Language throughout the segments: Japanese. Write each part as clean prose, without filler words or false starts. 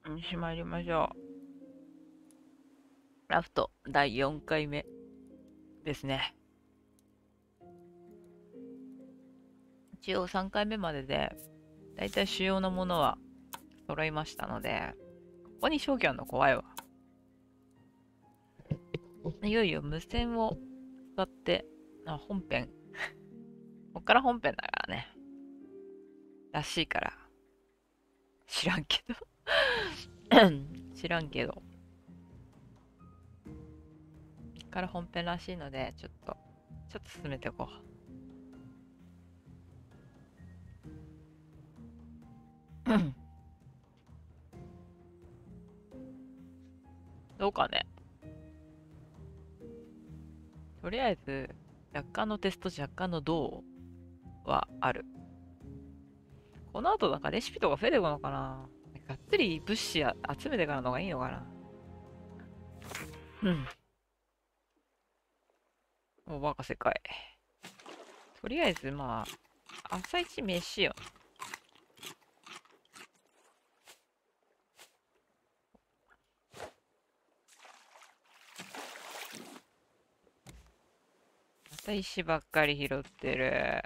参りましょう。ラフト第4回目ですね。一応3回目までで、だいたい主要なものは揃いましたので、ここに消去あるの怖いわ。いよいよ無線を使って、本編。こっから本編だからね。らしいから。知らんけど。知らんけど。こっから本編らしいので、ちょっと進めていこう。どうかね。とりあえず、若干のテスト、若干の銅はある。この後なんかレシピとか増えてくのかな。がっつり物資集めてからの方がいいのかな。うん。もうバカ世界。とりあえずまあ、朝一飯よ。また石ばっかり拾ってる。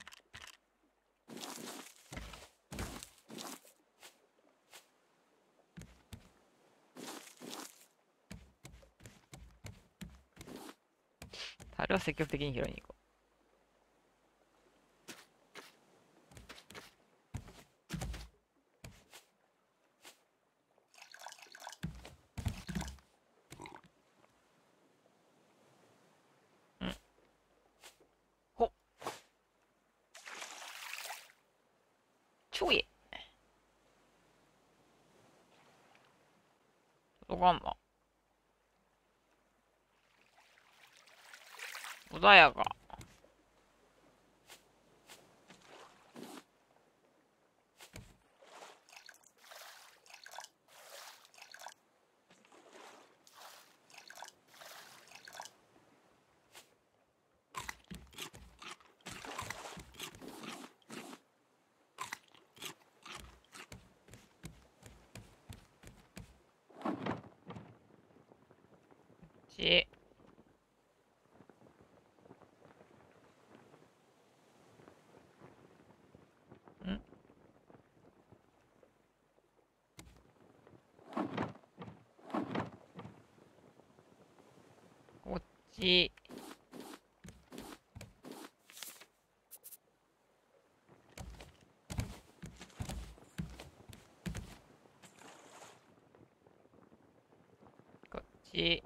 樽は積極的に拾いに行こう。うん。ほっ。ちょい。届かんな。穏やか。ち。んこっち。こっち。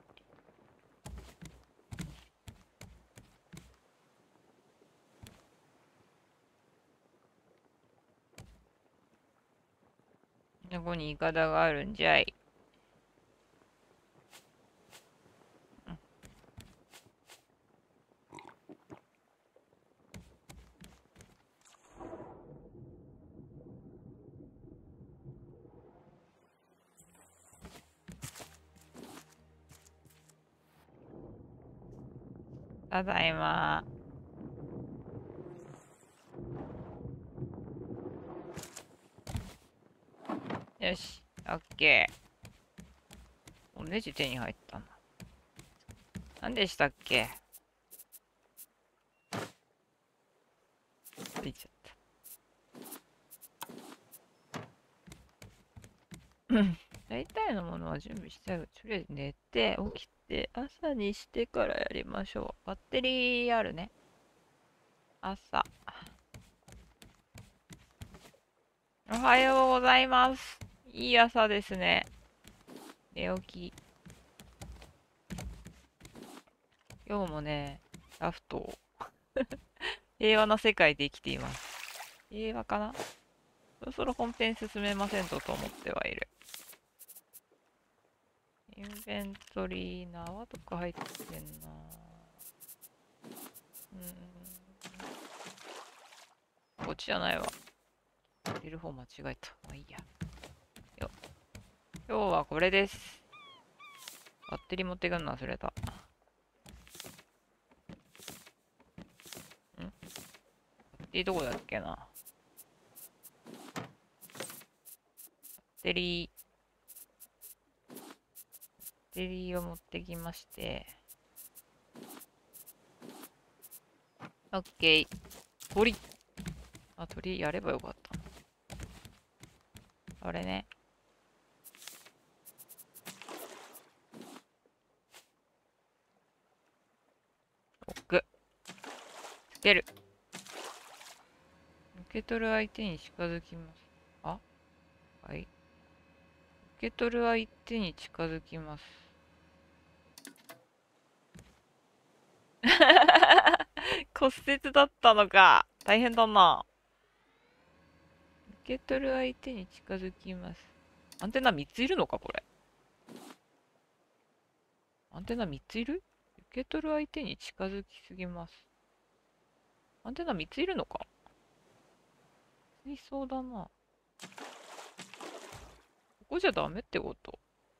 どこにイカダがあるんじゃい。うん。ただいま。よし。オッケー。おネジ手に入ったな。何でしたっけ。ついちゃった。うん。大体のものは準備してある。とりあえず寝て、起きて、朝にしてからやりましょう。バッテリーあるね。朝。おはようございます。いい朝ですね。寝起き。今日もね、ラフトを平和な世界で生きています。平和かな。そろそろ本編進めませんと思ってはいる。インベントリー、縄とか入ってんな。こっちじゃないわ。入れる方間違えた。まあいいや。よ。今日はこれです。バッテリー持ってくんの忘れた。バッテリーどこだっけな。バッテリー。 テリーを持ってきまして。オッケー。鳥。あ、鳥やればよかった。あれね。置く。つける。受け取る相手に近づきます。あ、はい。受け取る相手に近づきます。骨折だったのか。大変だな。受け取る相手に近づきます。アンテナ3ついるのか、これ。アンテナ3ついる？受け取る相手に近づきすぎます。アンテナ3ついるのか？いそうだな。ここじゃダメってこと？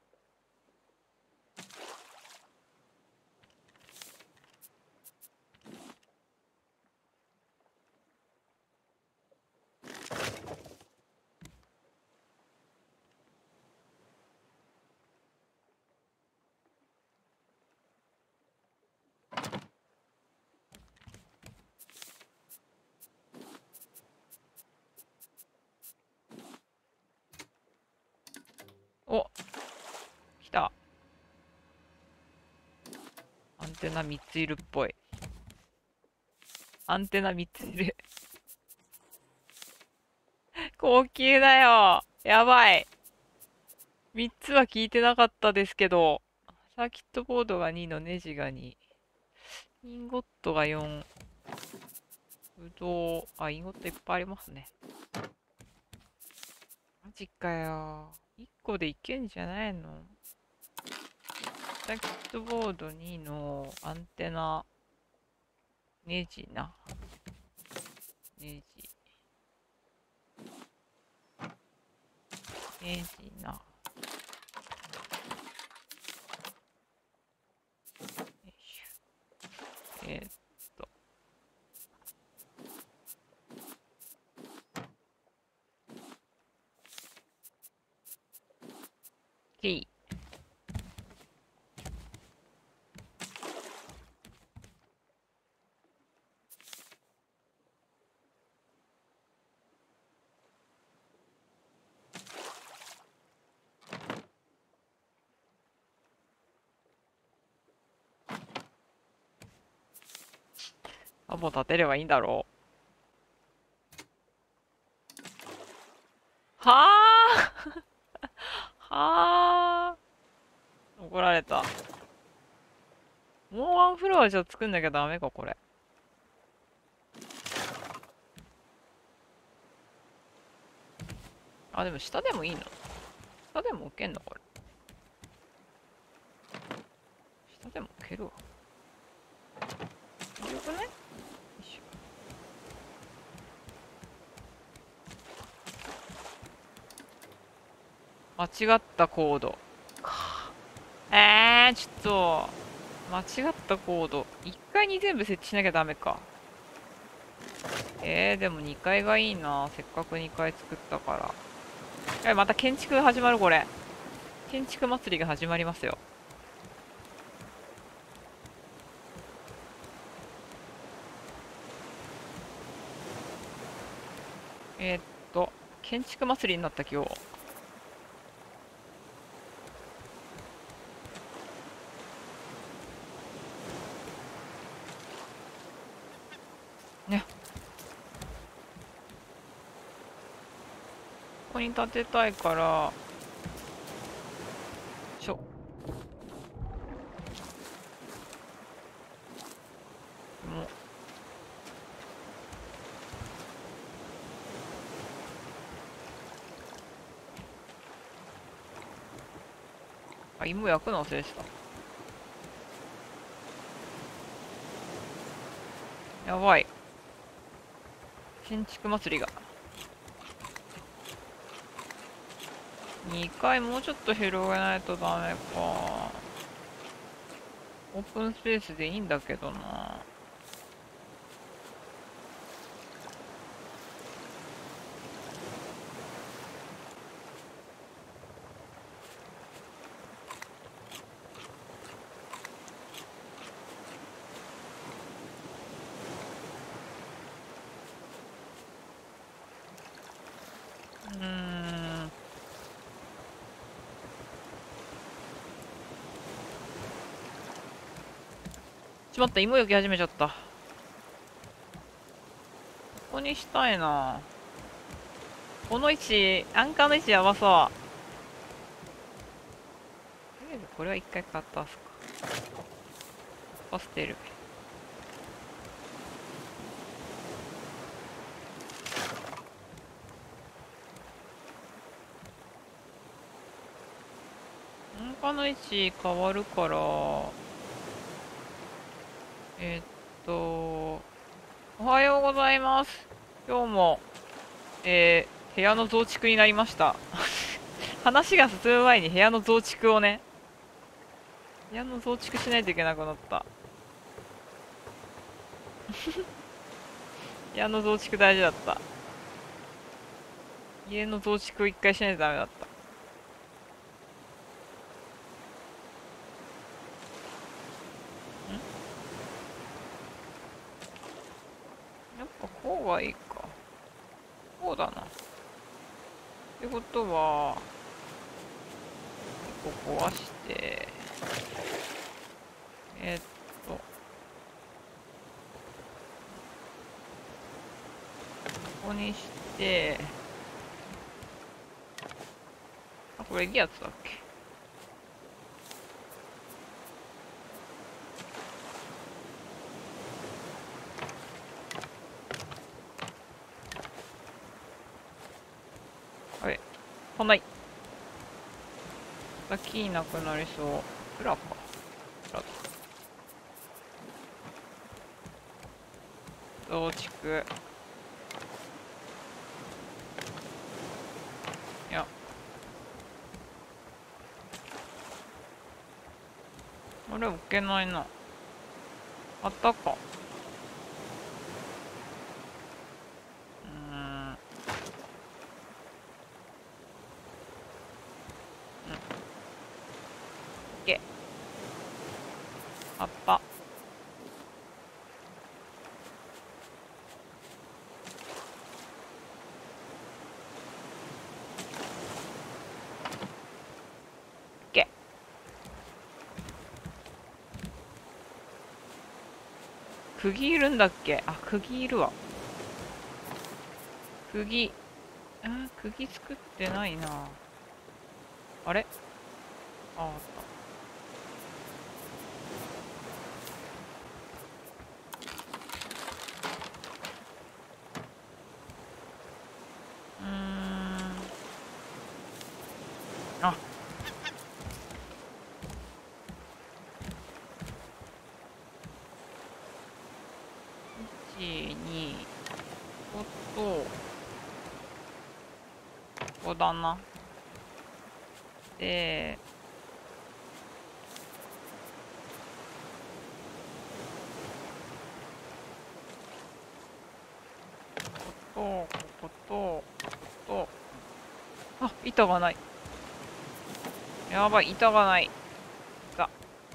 お、来た。アンテナ3ついるっぽい。アンテナ3ついる。高級だよ。やばい。3つは聞いてなかったですけど。サーキットボードが2のネジが2。インゴットが4。ぶどう。あ、インゴットいっぱいありますね。マジかよ。1個でいけんじゃないの？サーキットボード2のアンテナ、ネジな。ネジ。ネジな。よいしょ。キー。アボ立てればいいんだろう。はあはあ怒られた。もうワンフロアじゃ作んなきゃダメか、これ。あ、でも下でもいいの？下でも置けんのこれ。下でも置けるわ。よくね？よいしょ。間違ったコード。ちょっと、間違ったコード。1階に全部設置しなきゃダメか。でも2階がいいな。せっかく2階作ったから。また建築が始まる、これ。建築祭りが始まりますよ。えーっ建築祭りになった今日。ね。ここに建てたいから、しょ。もう、あ、芋焼くの忘れてた。やばい。建築祭りが。2階もうちょっと広げないとダメか。オープンスペースでいいんだけどな。 うーん。しまった、芋焼き始めちゃった。ここにしたいな。この位置、アンカーの位置やばそう。とりあえずこれは一回カットすか。パステル。アンカーの位置変わるから、えーっおはようございます。今日も、部屋の増築になりました。話が進む前に部屋の増築をね、部屋の増築しないといけなくなった。部屋の増築大事だった。家の増築を一回しないとダメだった。やっぱこうがいいか。こうだな。ってことは、ここ壊して、えーっと、ここにして、あ、これいいやつだっけ。あれ、こんない。キーなくなりそう。裏か。裏だ。増築。いや、あれ置けないな。あったか。うーん。け。あった。け。釘いるんだっけ。あ、釘いるわ。釘。釘作ってないな。あれ。あ、あった。うーん。あ、1、2、ここと、ここだな。で、ここと、ここと、ここと、あ、板がない。やばい、板がない。だ。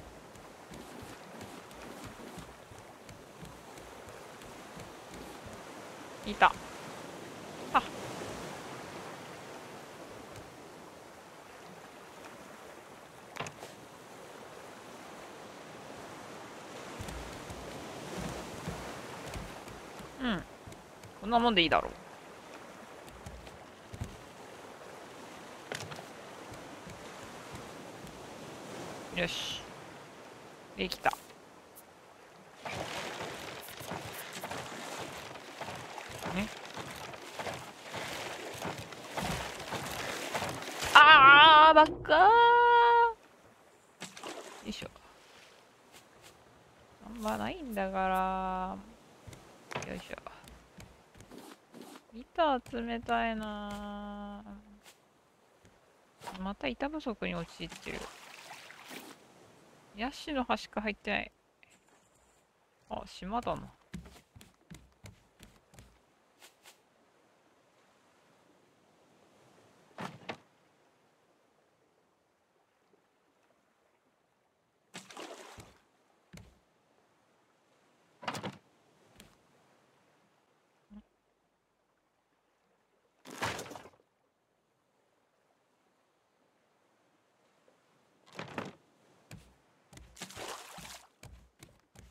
板。あ、うん。こんなもんでいいだろう。よし。できた。ね。ばっかー。よいしょ。あんまないんだから。よいしょ。板集めたいなー。また板不足に陥ってる。ヤシの葉しか入ってない。あ、島だな。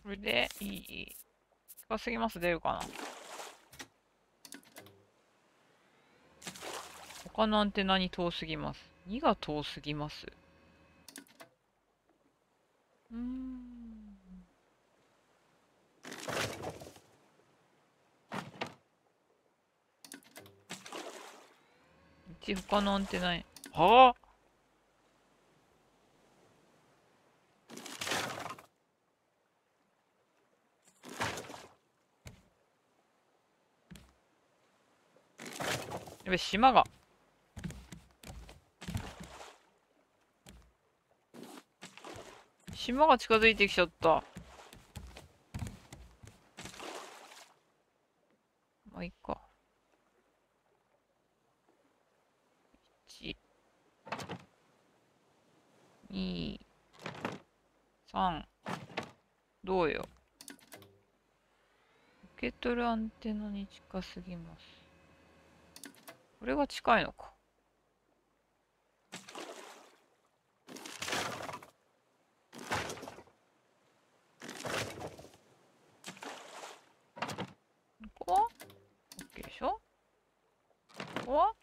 これでいい。近すぎます出るかな。他のアンテナに遠すぎます。2が遠すぎます。うーん。1他のアンテナに。はあ、やべ、島が。島が近づいてきちゃった。まあ、いいか。1、2、3。どうよ。受け取るアンテナに近すぎます。これが近いのか。ここは OK でしょ。ここは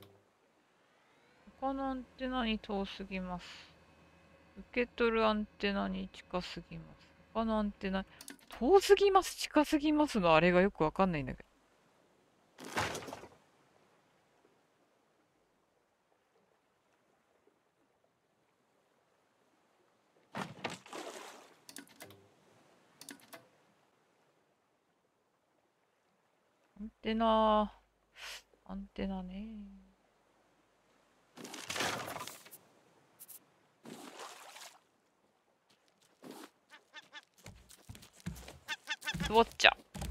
他のアンテナに遠すぎます。受け取るアンテナに近すぎます。他のアンテナ、遠すぎます、近すぎますのあれがよくわかんないんだけど。アンテナ、アンテナね。つぼっちゃ。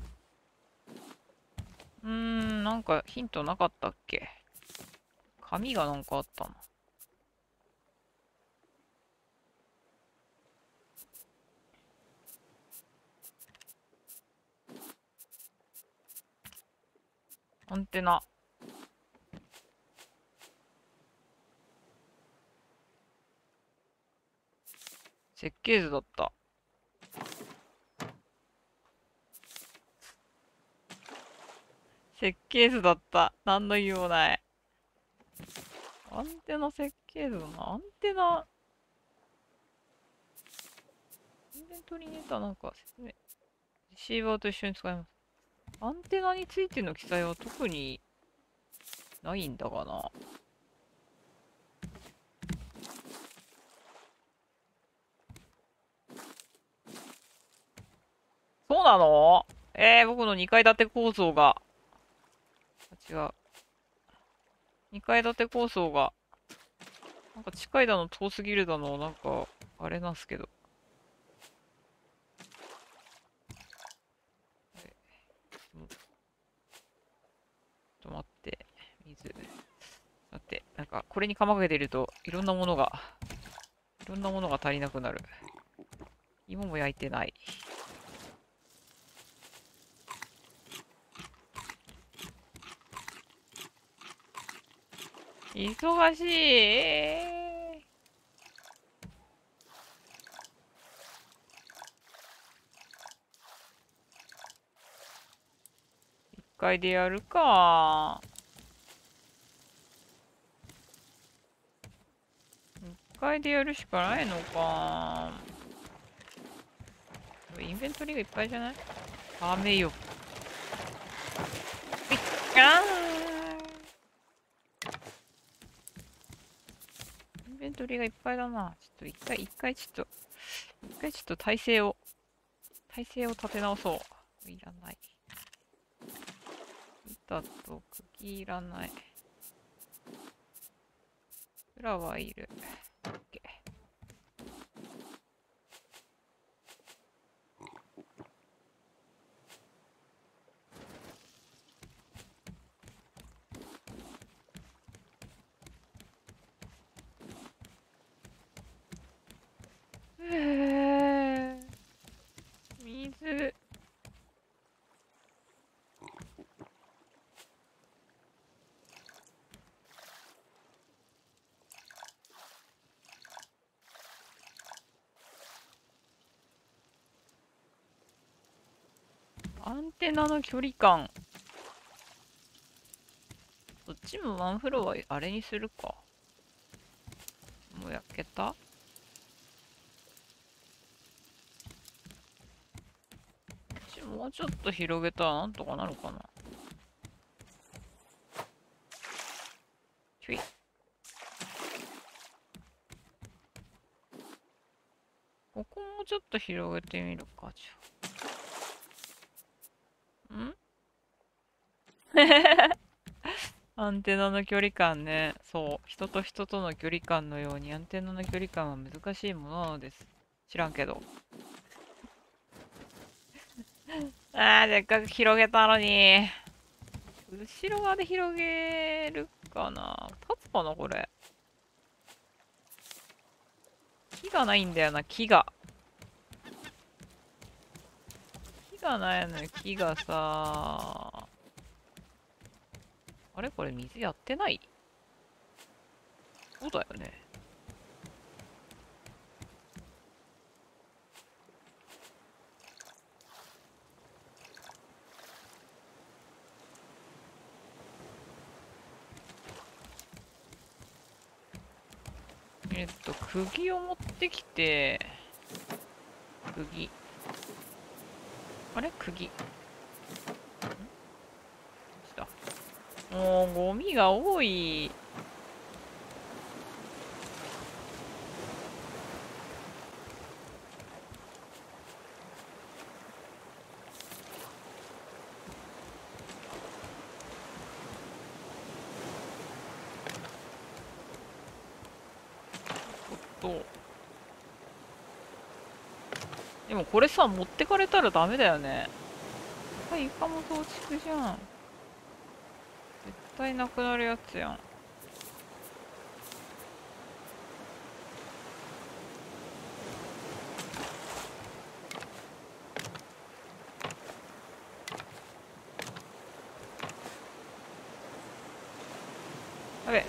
なんかヒントなかったっけ。紙がなんかあったな。アンテナ。設計図だった。設計図だった。何の言いようもない。アンテナ設計図だな。アンテナ、インベントリーネタなんか説明。レシーバーと一緒に使います。アンテナについての記載は特にないんだがな。そうなの？僕の2階建て構造が、違う。2階建て構想が、なんか近いだの遠すぎるだの、なんか、あれなんすけど。ちょっと待って、水。だって、なんか、これに釜かけてると、いろんなものが足りなくなる。芋も焼いてない。忙しい。一回でやるか。一回でやるしかないのか。インベントリーがいっぱいじゃない？ダメよ。あーインベントリーがいっぱいだな。ちょっと一回ちょっと体勢を立て直そう。いらない。板と釘いらない。裏はいる。OK。水。 アンテナの距離感。そっちもワンフロアあれにするか。もう焼けた。こっちもうちょっと広げたらなんとかなるかな。ちょい。ここもちょっと広げてみるか、じゃあ。アンテナの距離感ね。そう。人と人との距離感のようにアンテナの距離感は難しいものなのです。知らんけど。あー、でっかく広げたのに。後ろ側で広げるかな。立つかな、これ。木がないんだよな、木が。木がないのよ、木がさ。あれこれ水やってない？そうだよね。釘を持ってきて、釘。あれ釘。もう、ゴミが多い。と。でもこれさ、持ってかれたらダメだよね。床も増築じゃん。絶対なくなるやつやん。やべ。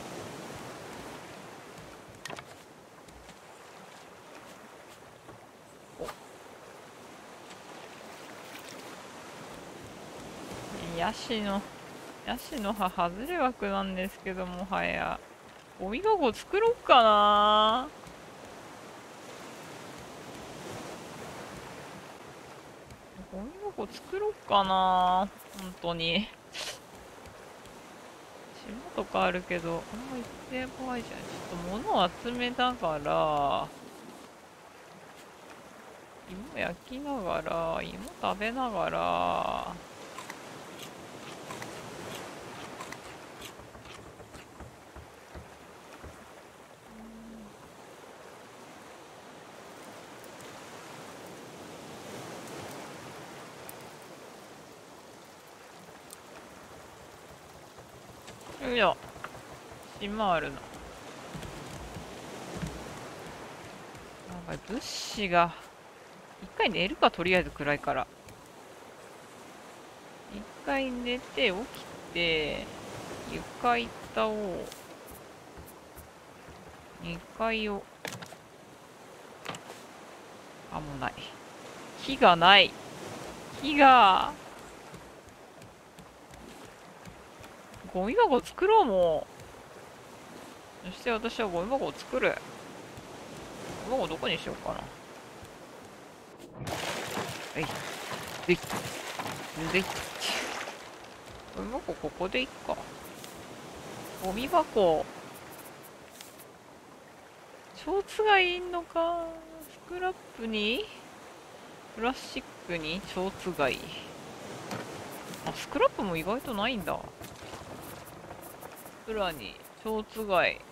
ヤシの、ヤシの葉外れ枠なんですけどもはや。ゴミ箱作ろっかな。ゴミ箱作ろっかな。本当に。島とかあるけど、あんま行って怖いじゃん。ちょっと物を集めながら、芋焼きながら、芋食べながら、よいしょ。島あるな。なんか物資が、一回寝るか、とりあえず暗いから。一回寝て、起きて、床板を、二階を、あ、もうない。木がない。木が、ゴミ箱作ろうもう。そして私はゴミ箱を作る。ゴミ箱どこにしようかな。はい。でい。でい。ゴミ箱ここでいっか。ゴミ箱。蝶つがいんのか。スクラップにプラスチックに蝶つがい。あ、スクラップも意外とないんだ。裏に蝶つがい。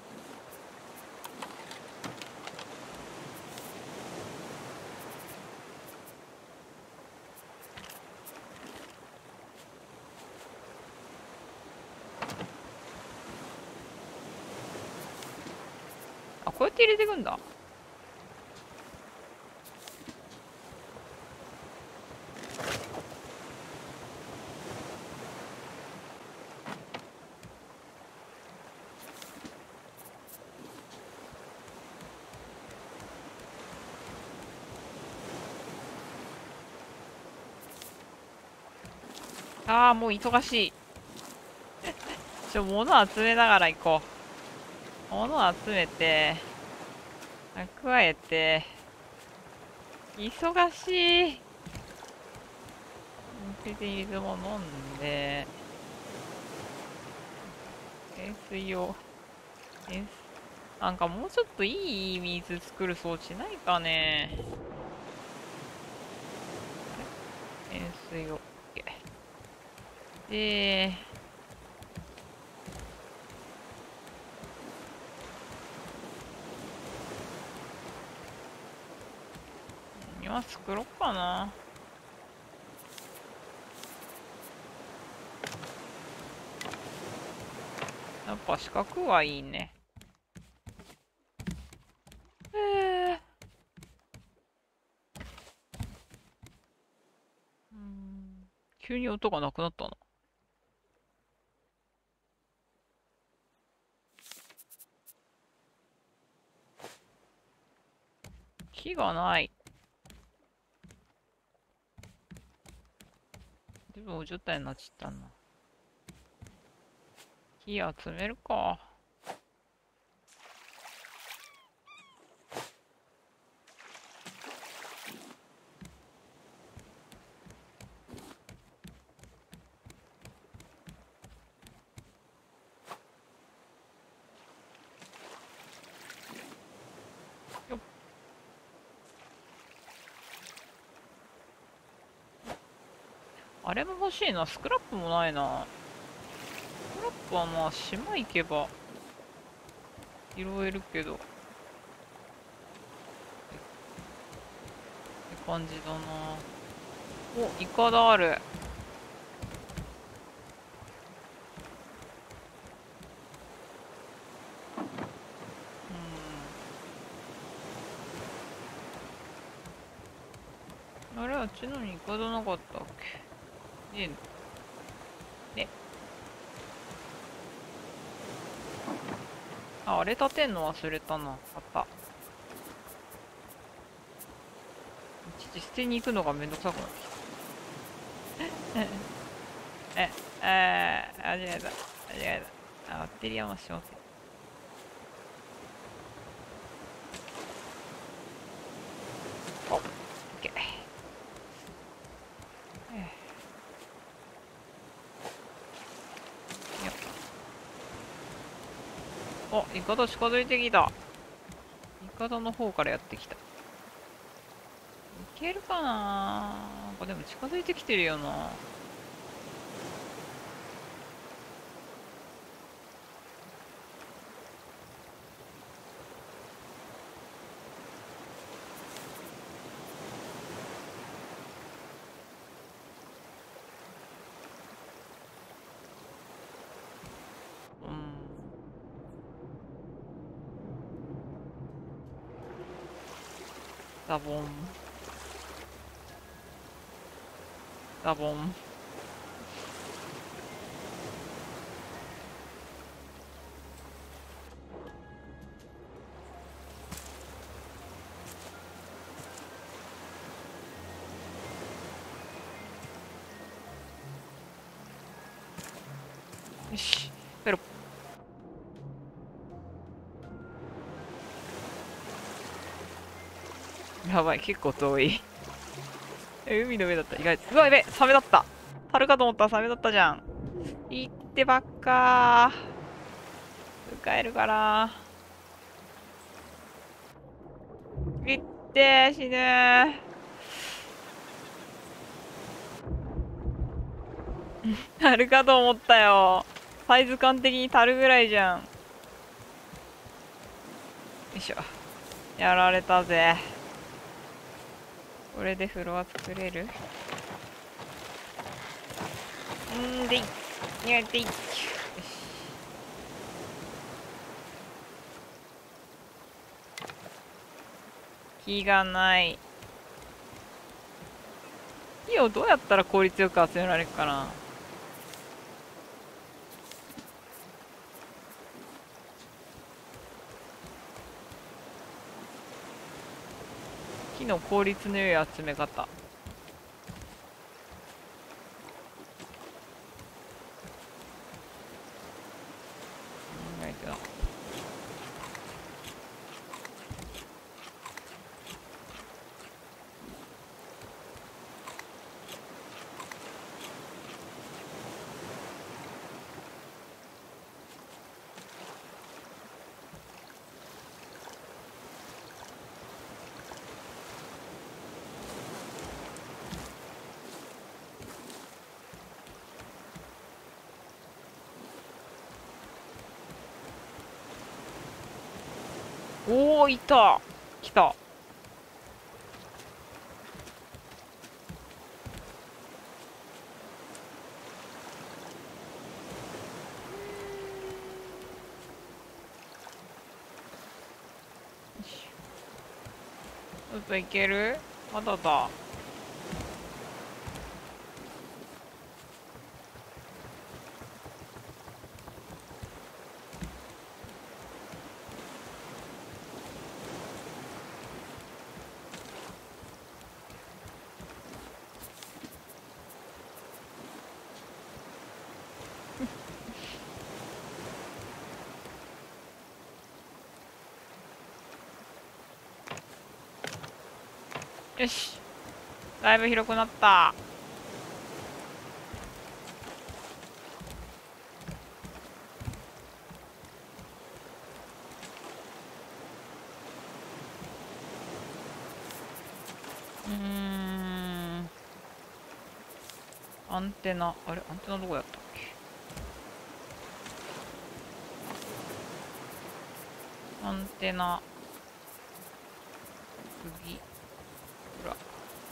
あ、こうやって入れていくんだ。 ああ、もう忙しい。物集めながら行こう。物集めて、蓄えて、忙しい。水も飲んで、塩水を、塩なんかもうちょっといい水作る装置ないかね。塩水を、OK。で、今作ろっかな。やっぱ四角はいいね。えー、急に音がなくなったな。木がない。自分お状態になっちゃったな。木集めるか。よっ。あれも欲しいな。スクラップもないな。スクラップはまあ島行けば拾えるけど。って感じだな。お、イカダある。あれ、あっちのにイカダなかったっけ。ねえ、ね。あ、あれ立てんの忘れたな。あった。一時捨てに行くのがめんどくさくなってきた。間違えた。間違えた。あ、バッテリー余しません。お、オッケー。よっ。お、イカダ近づいてきた。イカダの方からやってきた。いけるかな。なんかでも近づいてきてるよな。うん。ダボン。ダボン。よし。ペロ。やばい、結構遠い。海の上だった。意外と。うわ、やべ、サメだった。樽かと思ったらサメだったじゃん。行ってばっかー。迎えるから。行って死ぬー。樽かと思ったよ。サイズ感的に樽ぐらいじゃん。よいしょ。やられたぜ。これでフロア作れる。でい。やってい。よし。木がない。木をどうやったら効率よく集められるかな。木の効率の良い集め方。 おお、いた。来た。よし、ちょっといける？まだだ。よし。だいぶ広くなった。アンテナ、あれアンテナどこやったっけ？アンテナ、次、ほら。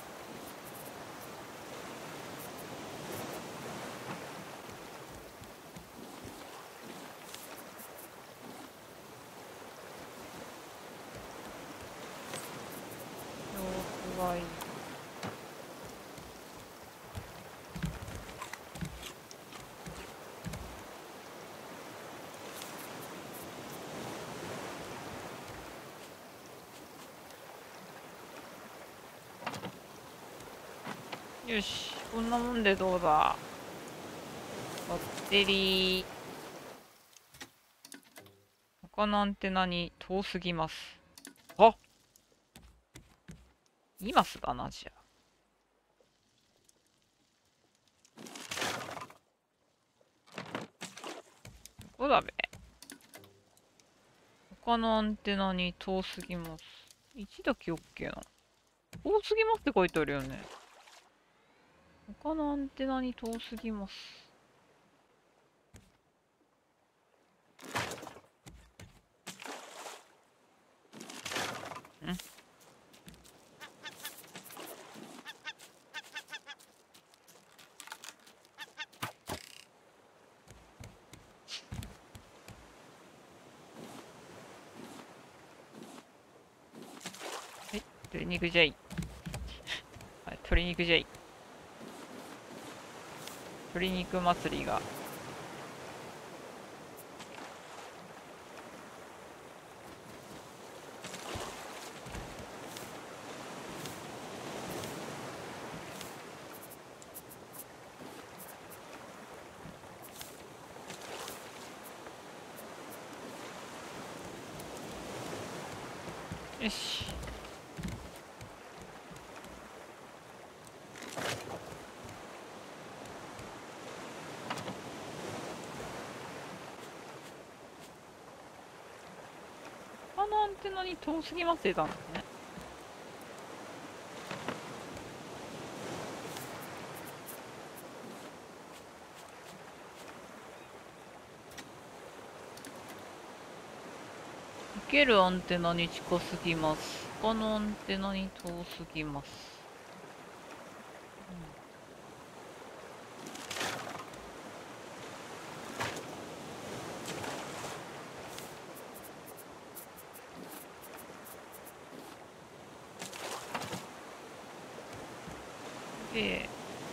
様子がいい。よし、こんなもんでどうだ。バッテリー。他のアンテナに遠すぎます。あ、今すだな、じゃあ。どうだべ。他のアンテナに遠すぎます。1だけ OK なの？遠すぎますって書いてあるよね。他のアンテナに遠すぎます。ん？はい、鶏肉じゃい。はい、鶏肉じゃい。鶏肉祭りが。よし。他のアンテナに遠すぎますって言ったんですね。受けるアンテナに近すぎます。他のアンテナに遠すぎます。で、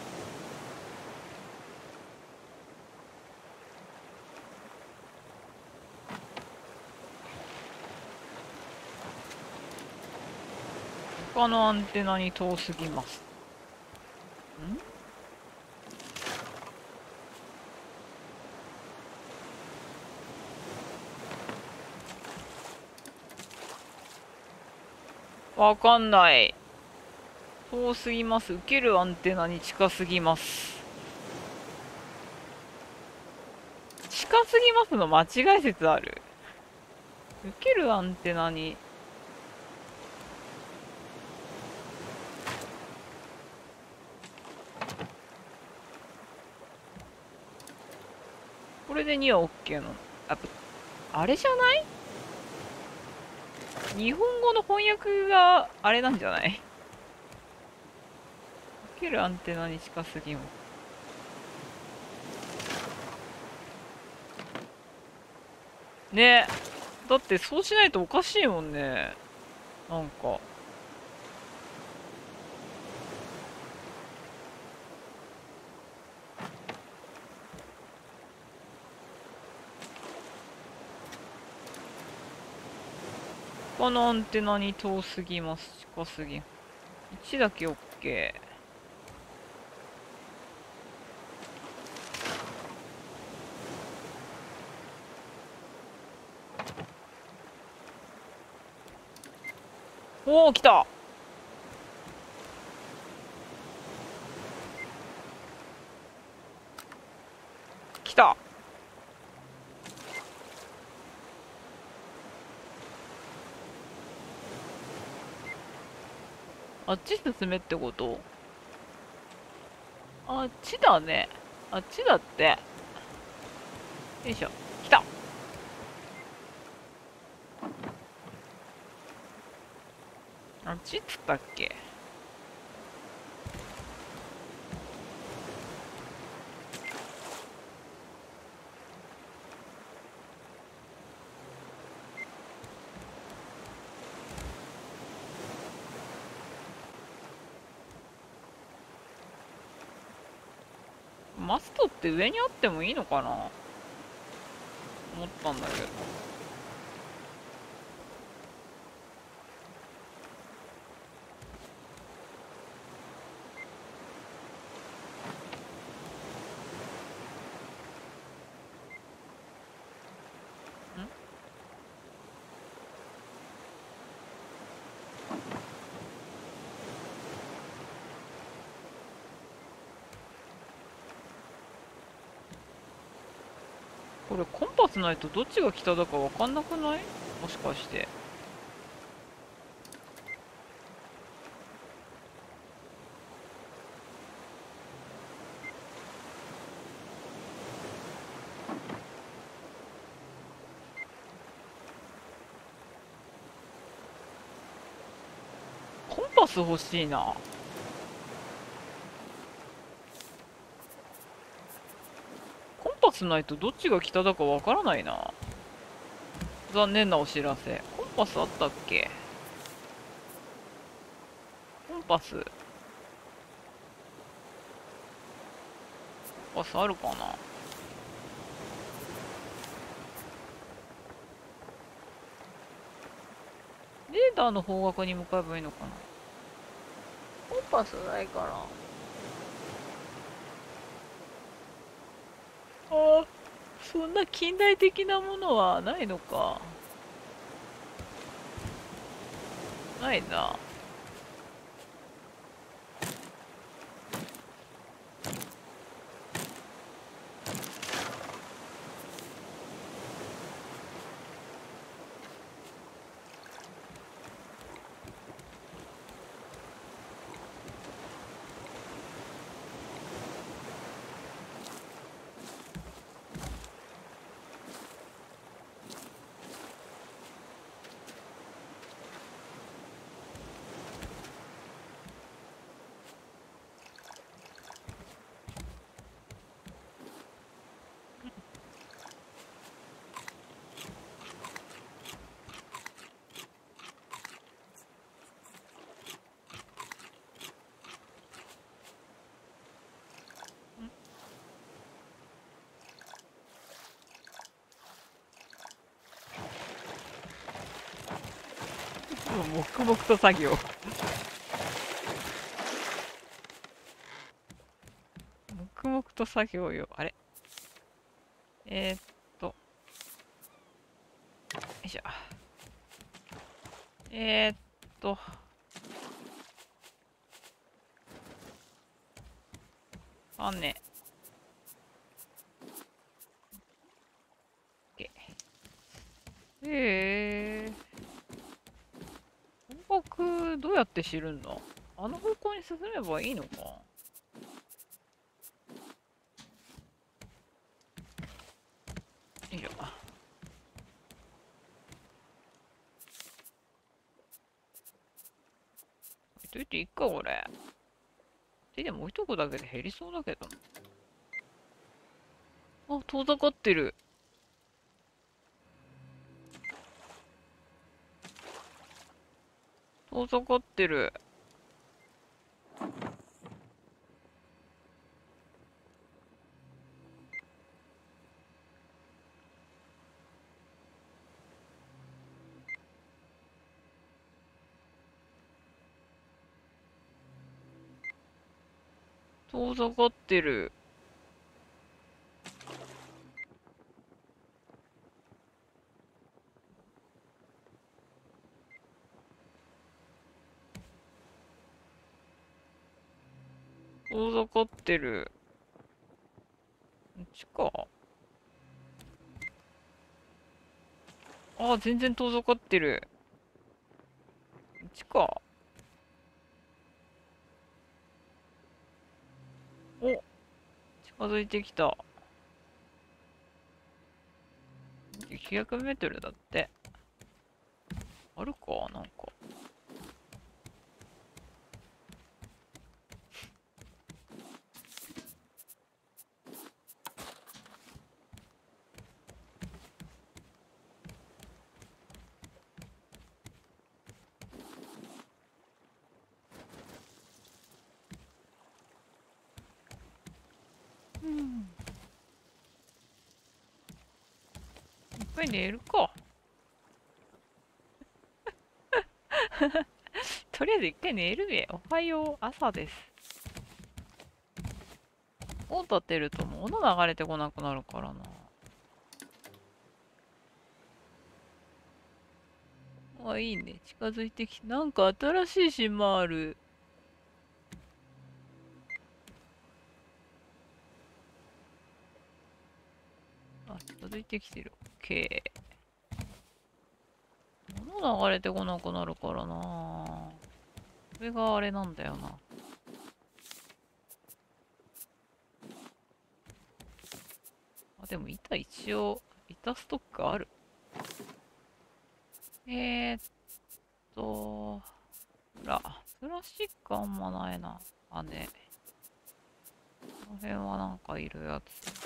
他のアンテナに遠すぎます。わかんない。遠すぎます。受けるアンテナに近すぎます。近すぎますの間違い説ある？受けるアンテナに。これで2は OK なの？やっぱ、あれじゃない？ 日本語の翻訳があれなんじゃない？かけるアンテナに近すぎも。ね。だってそうしないとおかしいもんね。なんか。このアンテナに遠すぎます。近すぎ。1だけ OK。おお、来た。来た。あっち進めってこと？あっちだね。あっちだって。よいしょ。来た。あっちっつったっけ？マストって上にあってもいいのかな、思ったんだけど。これコンパスないとどっちが北だかわかんなくない？もしかして。コンパス欲しいな。コンパスないとどっちが北だかわからないな。残念なお知らせ。コンパスあったっけ？コンパス。コンパスあるかな？レーダーの方角に向かえばいいのかな？コンパスないかな？ああ、そんな近代的なものはないのか。ないな。黙々と作業。黙々と作業よ。あれ、えー、っよいしょ。えー、っと、あんね。え方角どうやって知るんだ？あの方向に進めばいいのか？よいしょ。 といていっか、これ。でも置いとくだけで減りそうだけど。あ、遠ざかってる。遠ざかってる。遠ざかってる。遠ざかってる。こっちか。あ、全然遠ざかってる。こっちか。お、近づいてきた。900メートルだって。あるかなんか。うん。いっぱい寝るか。とりあえず一回寝るべ。おはよう、朝です。を立てると物流れてこなくなるからな。あ、いいね。近づいてきて。なんか新しい島ある。あ、近づいてきてる。オッケー。物流れてこなくなるからな。これがあれなんだよな。あ、でも板一応、板ストックある。えーっほら、プラスチックあんまないな。あ、ね。この辺はなんかいるやつ。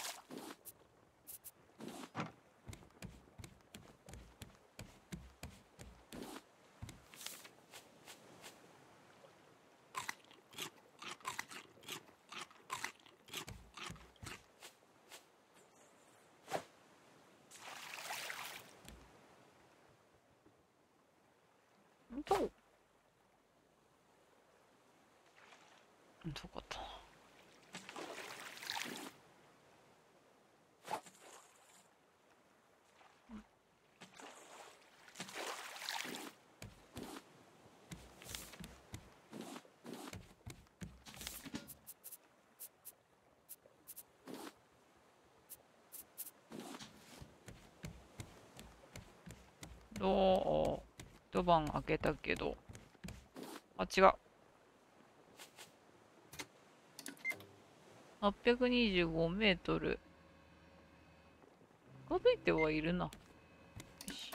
どこだ。どう一晩開けたけど。あ、違う。825メートル。近づいてはいるな。よし。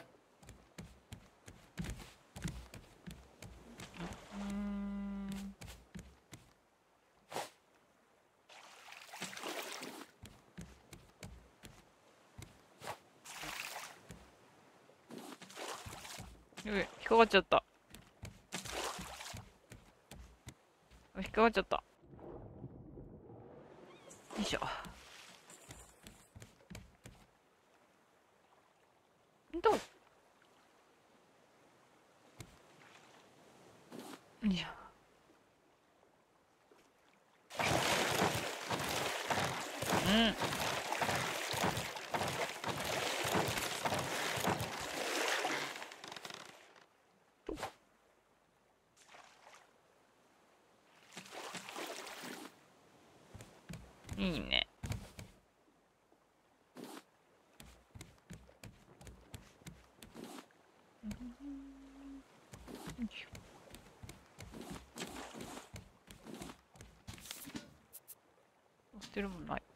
引っかかっちゃった。引っかかっちゃった。よいしょ。どうよいしょ。うん。いいね。よいしょ。捨てるもんない。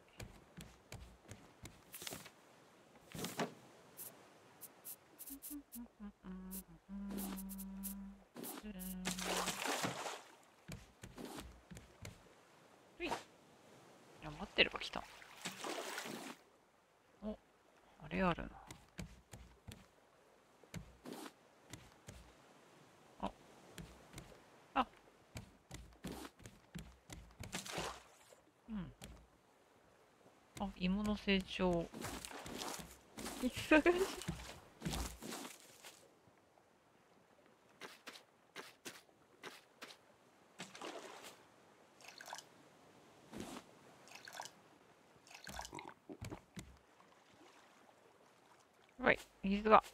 か来た。お、あれあるな。あ、あ、うん。あ、芋の成長。忙しい。はい、水が。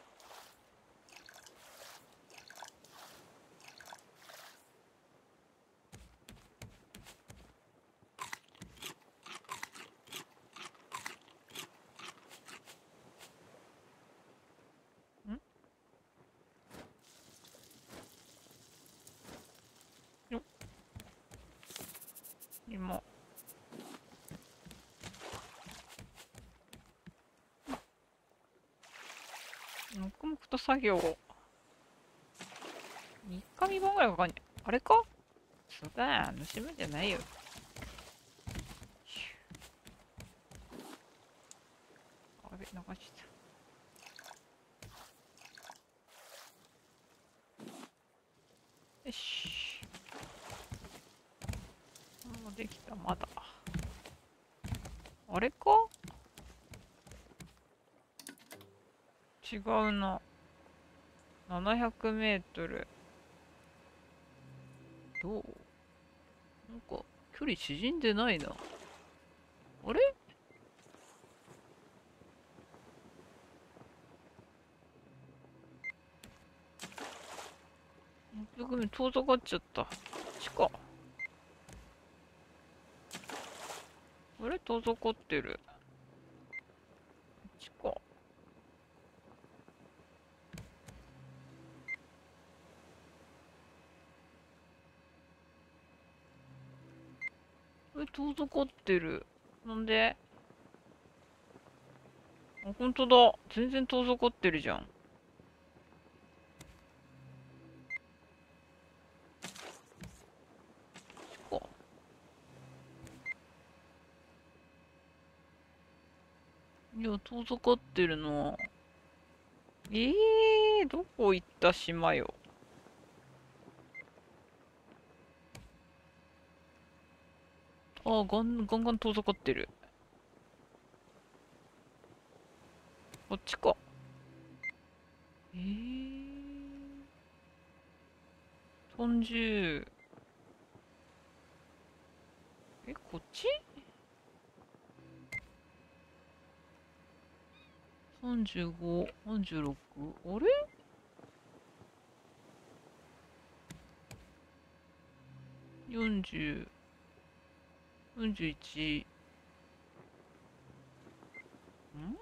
んよ、今。黙々と作業を。3日3本ぐらいかかんね。あれか、そうだ、盗むんじゃないよ。あれ、流した。よし。もうできた、まだ。あれか、違うな。700メートル。どう、なんか、距離縮んでないな。あれ、ごめん、遠ざかっちゃった。こっちか。あれ、遠ざかってる。こっちか。遠ざかってる。なんで、あ、ほんとだ。全然遠ざかってるじゃん。こっちか。いや、遠ざかってるな。どこ行った島よ。あ、ガンガン遠ざかってる。こっちか。30。こっち？ 35、36。あれ？ 40、41。ん？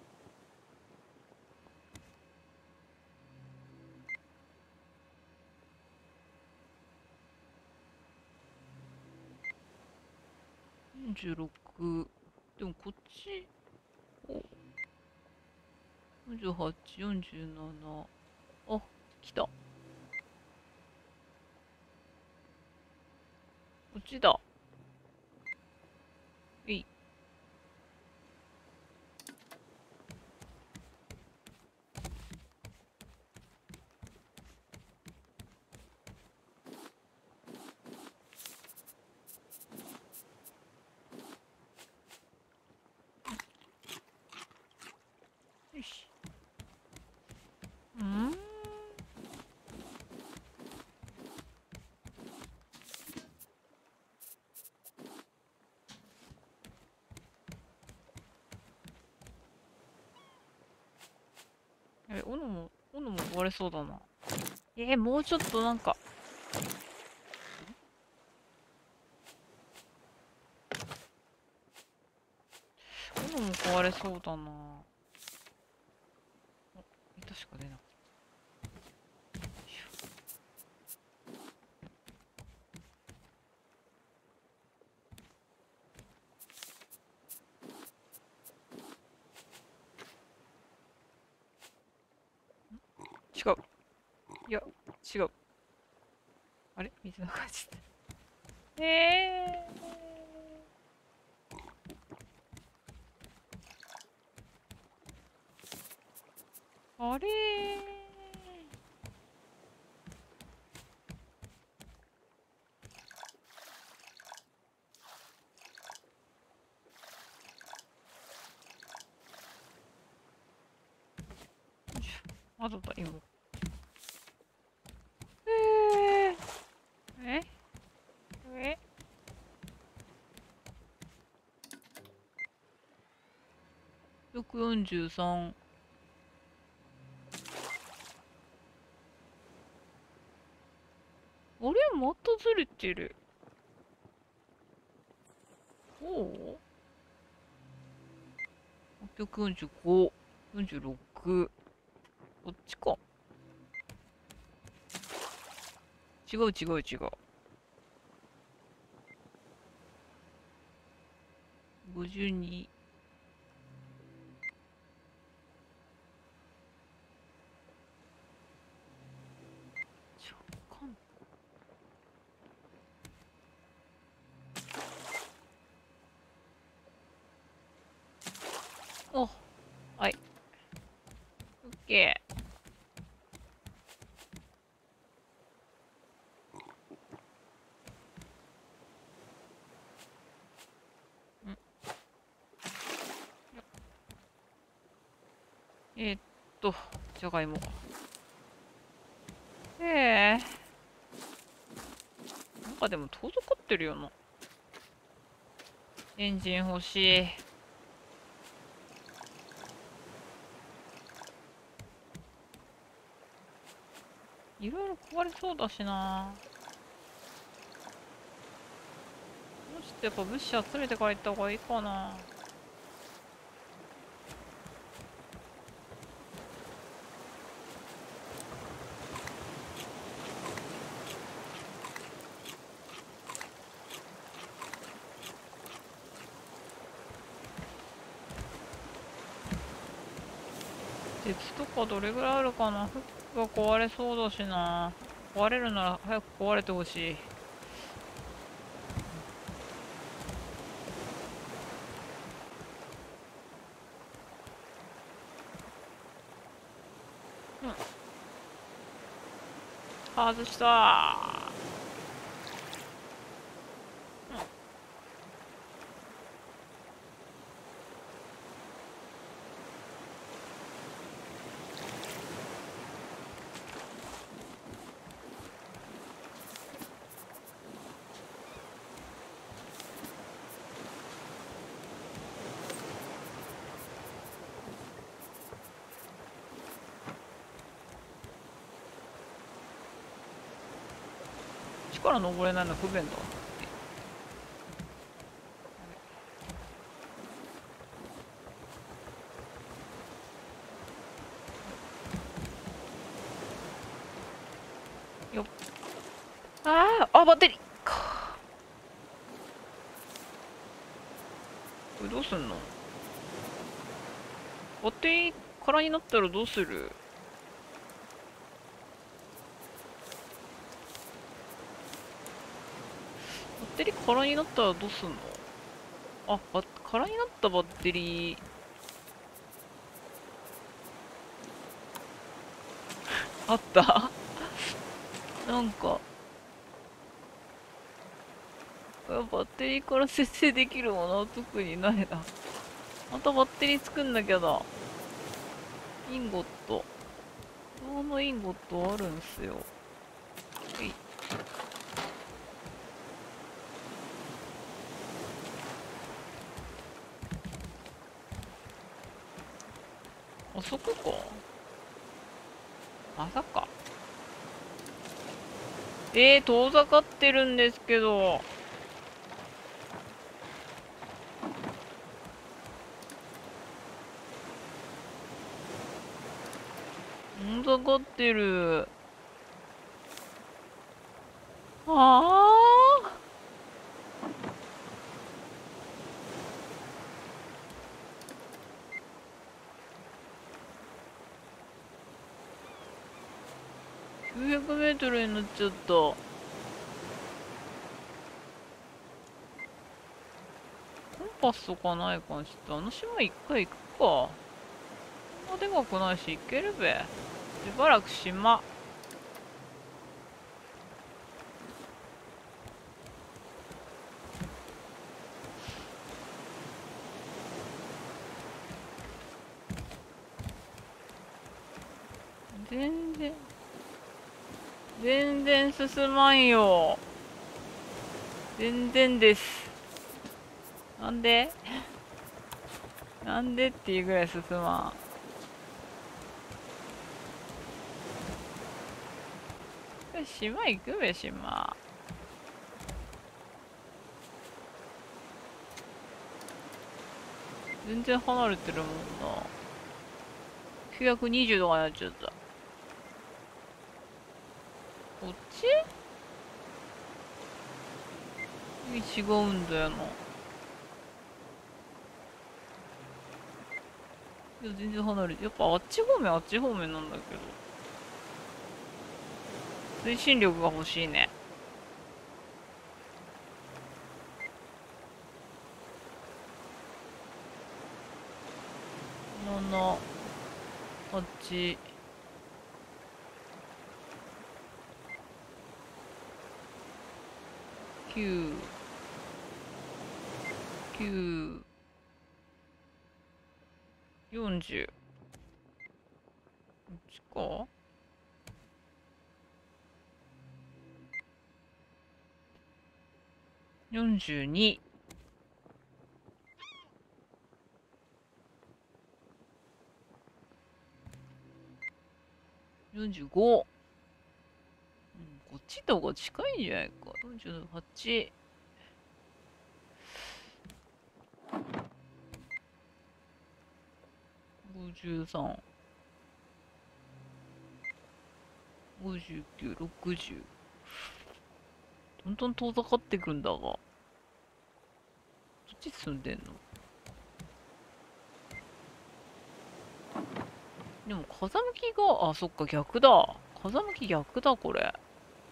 46。でもこっち、お、48、47。あ、来た。こっちだ。えい。よし。ん、斧も壊れそうだな。もうちょっとなんか、斧も壊れそうだな。あ、板しか出なかった。違う。いや、違う。あれ、水の感じ。 あれまだだ、今。えええ143。あれまたずれてる。おう ?845、46。こっちか。違う違う違う。52。ちょ、わかんない。お、はい。オッケー。えーっと、じゃがいも。なんかでも遠ざかってるよな。エンジン欲しい。いろいろ壊れそうだしな。もうちょっとやっぱ物資集めてから行った方がいいかな。鉄とかどれぐらいあるかな。服が壊れそうだしな。壊れるなら早く壊れてほしい。うん。外したー。力登れないの不便だ。よっ。バッテリーか。これどうすんの？バッテリー空になったらどうする？バッテリー空になったらどうすんの？空になったバッテリー、あったなんか、バッテリーから節制できるものは特にないな。またバッテリー作んなきゃだ。インゴット。銅のインゴットあるんすよ。はい。あそこか。まさか。遠ざかってるんですけど。遠ざかってる。ああ。900メートルになっちゃった。コンパスとかないかんしって、あの島一回行くか。 んなでかくないし、いけるべ。しばらく島。全然、全然進まんよ。全然です。なんでなんでっていうぐらい進まん。島行くべ、島。全然離れてるもんな。920とかになっちゃった。こっち違うんだよな。いや、全然離れて。やっぱあっち方面、あっち方面なんだけど。推進力が欲しいね。7、8、9、9、40。こっちか ?42。45。こっちとこ近いんじゃないか。48。53。59、60。どんどん遠ざかってくんだが。どっち進んでんの？でも風向きが、あ、そっか逆だ。風向き逆だ、これ。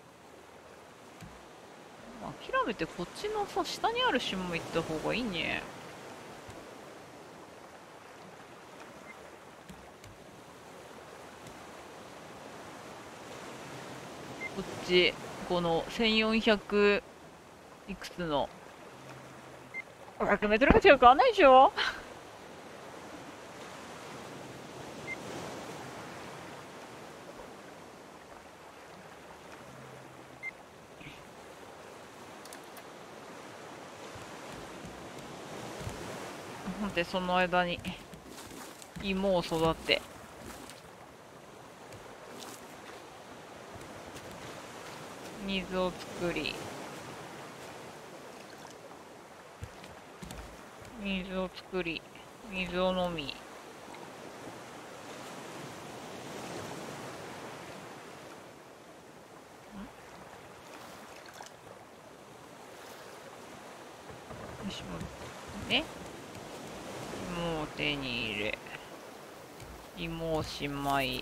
諦めてこっちのさ、下にある島も行った方がいいね。こっち、この1400いくつの、500メートルが違うかわんないでしょ。ほんで、その間に、芋を育て、水を作り、水を作り、水を飲み、よし、もうね、芋を手に入れ、芋をしまい、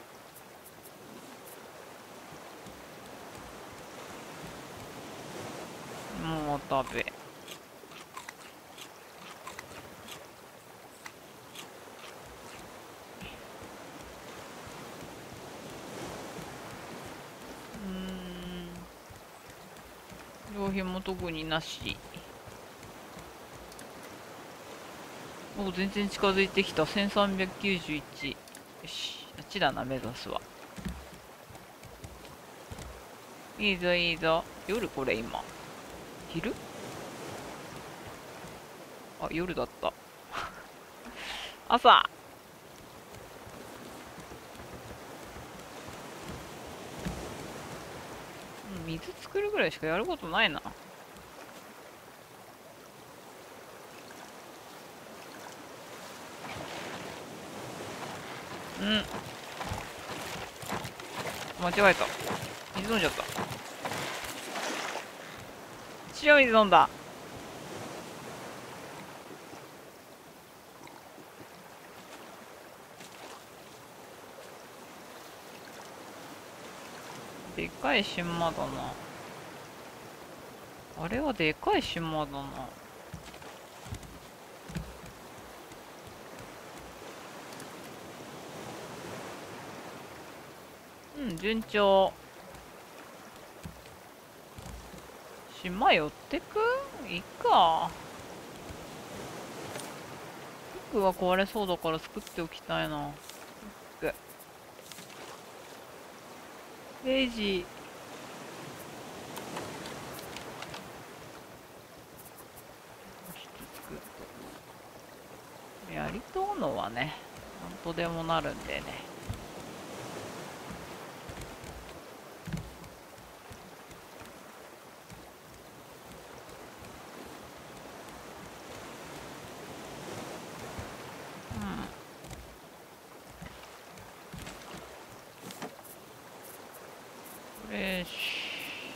芋を食べ、用品も特になし。お、全然近づいてきた。1391。よし、あっちだな、目指すは。いいぞ、いいぞ。夜これ今。昼？あ、夜だった。朝。水作るぐらいしかやることないな。うん。間違えた。水飲んじゃった。塩水飲んだ。でかい島だな。あれはでかい島だな。 うん、順調。島寄ってくいっか。服は壊れそうだから作っておきたいな。服。レイジ。作っと。やりとうのはね、なんとでもなるんでね。うん。これし。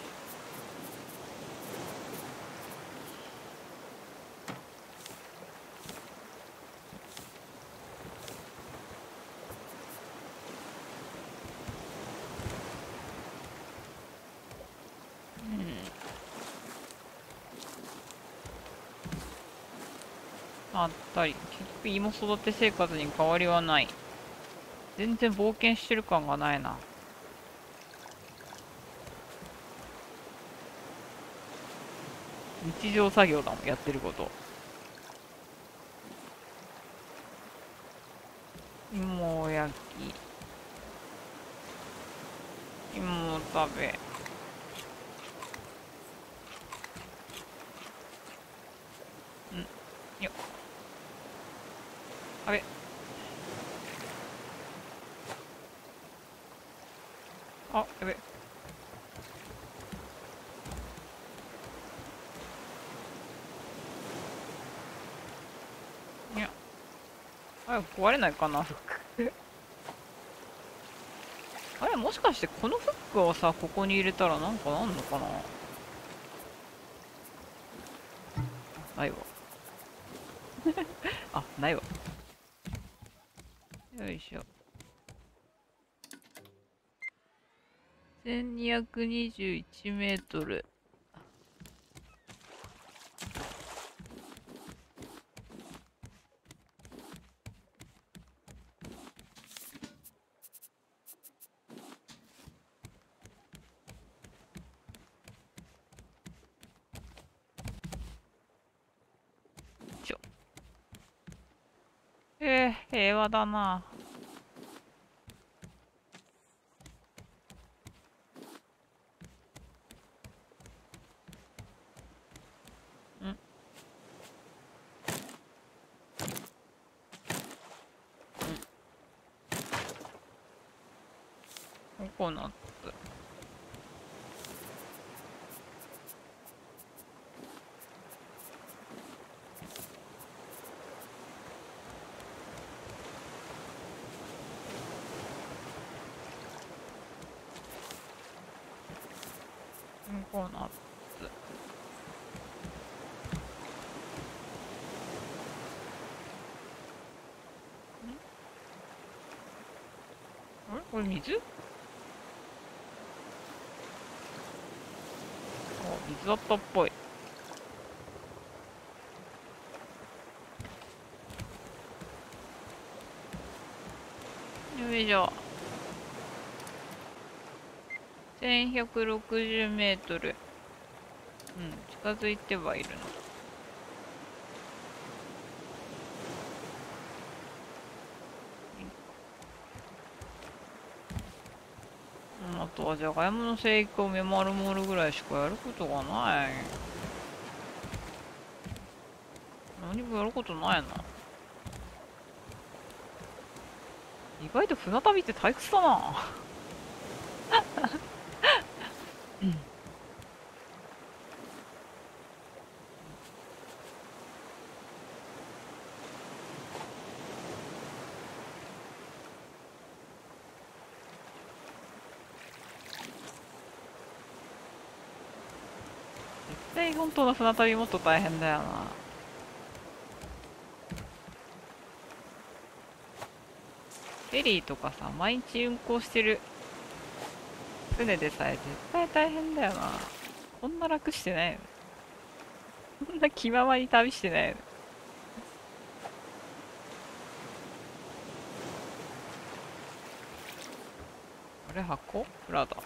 うん。あったり。結局芋育て生活に変わりはない。全然冒険してる感がないな。日常作業だもん、やってること。芋焼き。芋食べ。よっ。あれ。あ、やべ。いや。あれ、壊れないかな、フック。あれ、もしかしてこのフックをさ、ここに入れたらなんかなんのかな。ないわ。あ、ないわ。よいしょ。1221メートル。ちょ。平和だな。んココナッツ。ココナッツ。あれこれ水。あ、水だったっぽい。よいしょ。1160メートル。うん、近づいてはいるの。あとはじゃがいもの生育を見守るぐらいしかやることがない。何もやることないな。意外と船旅って退屈だな。うん。絶対本当の船旅もっと大変だよな。フェリーとかさ、毎日運航してる船でさえ絶対大変だよな。こんな楽してないよね。こんな気ままに旅してないよね。ああれ箱裏だ。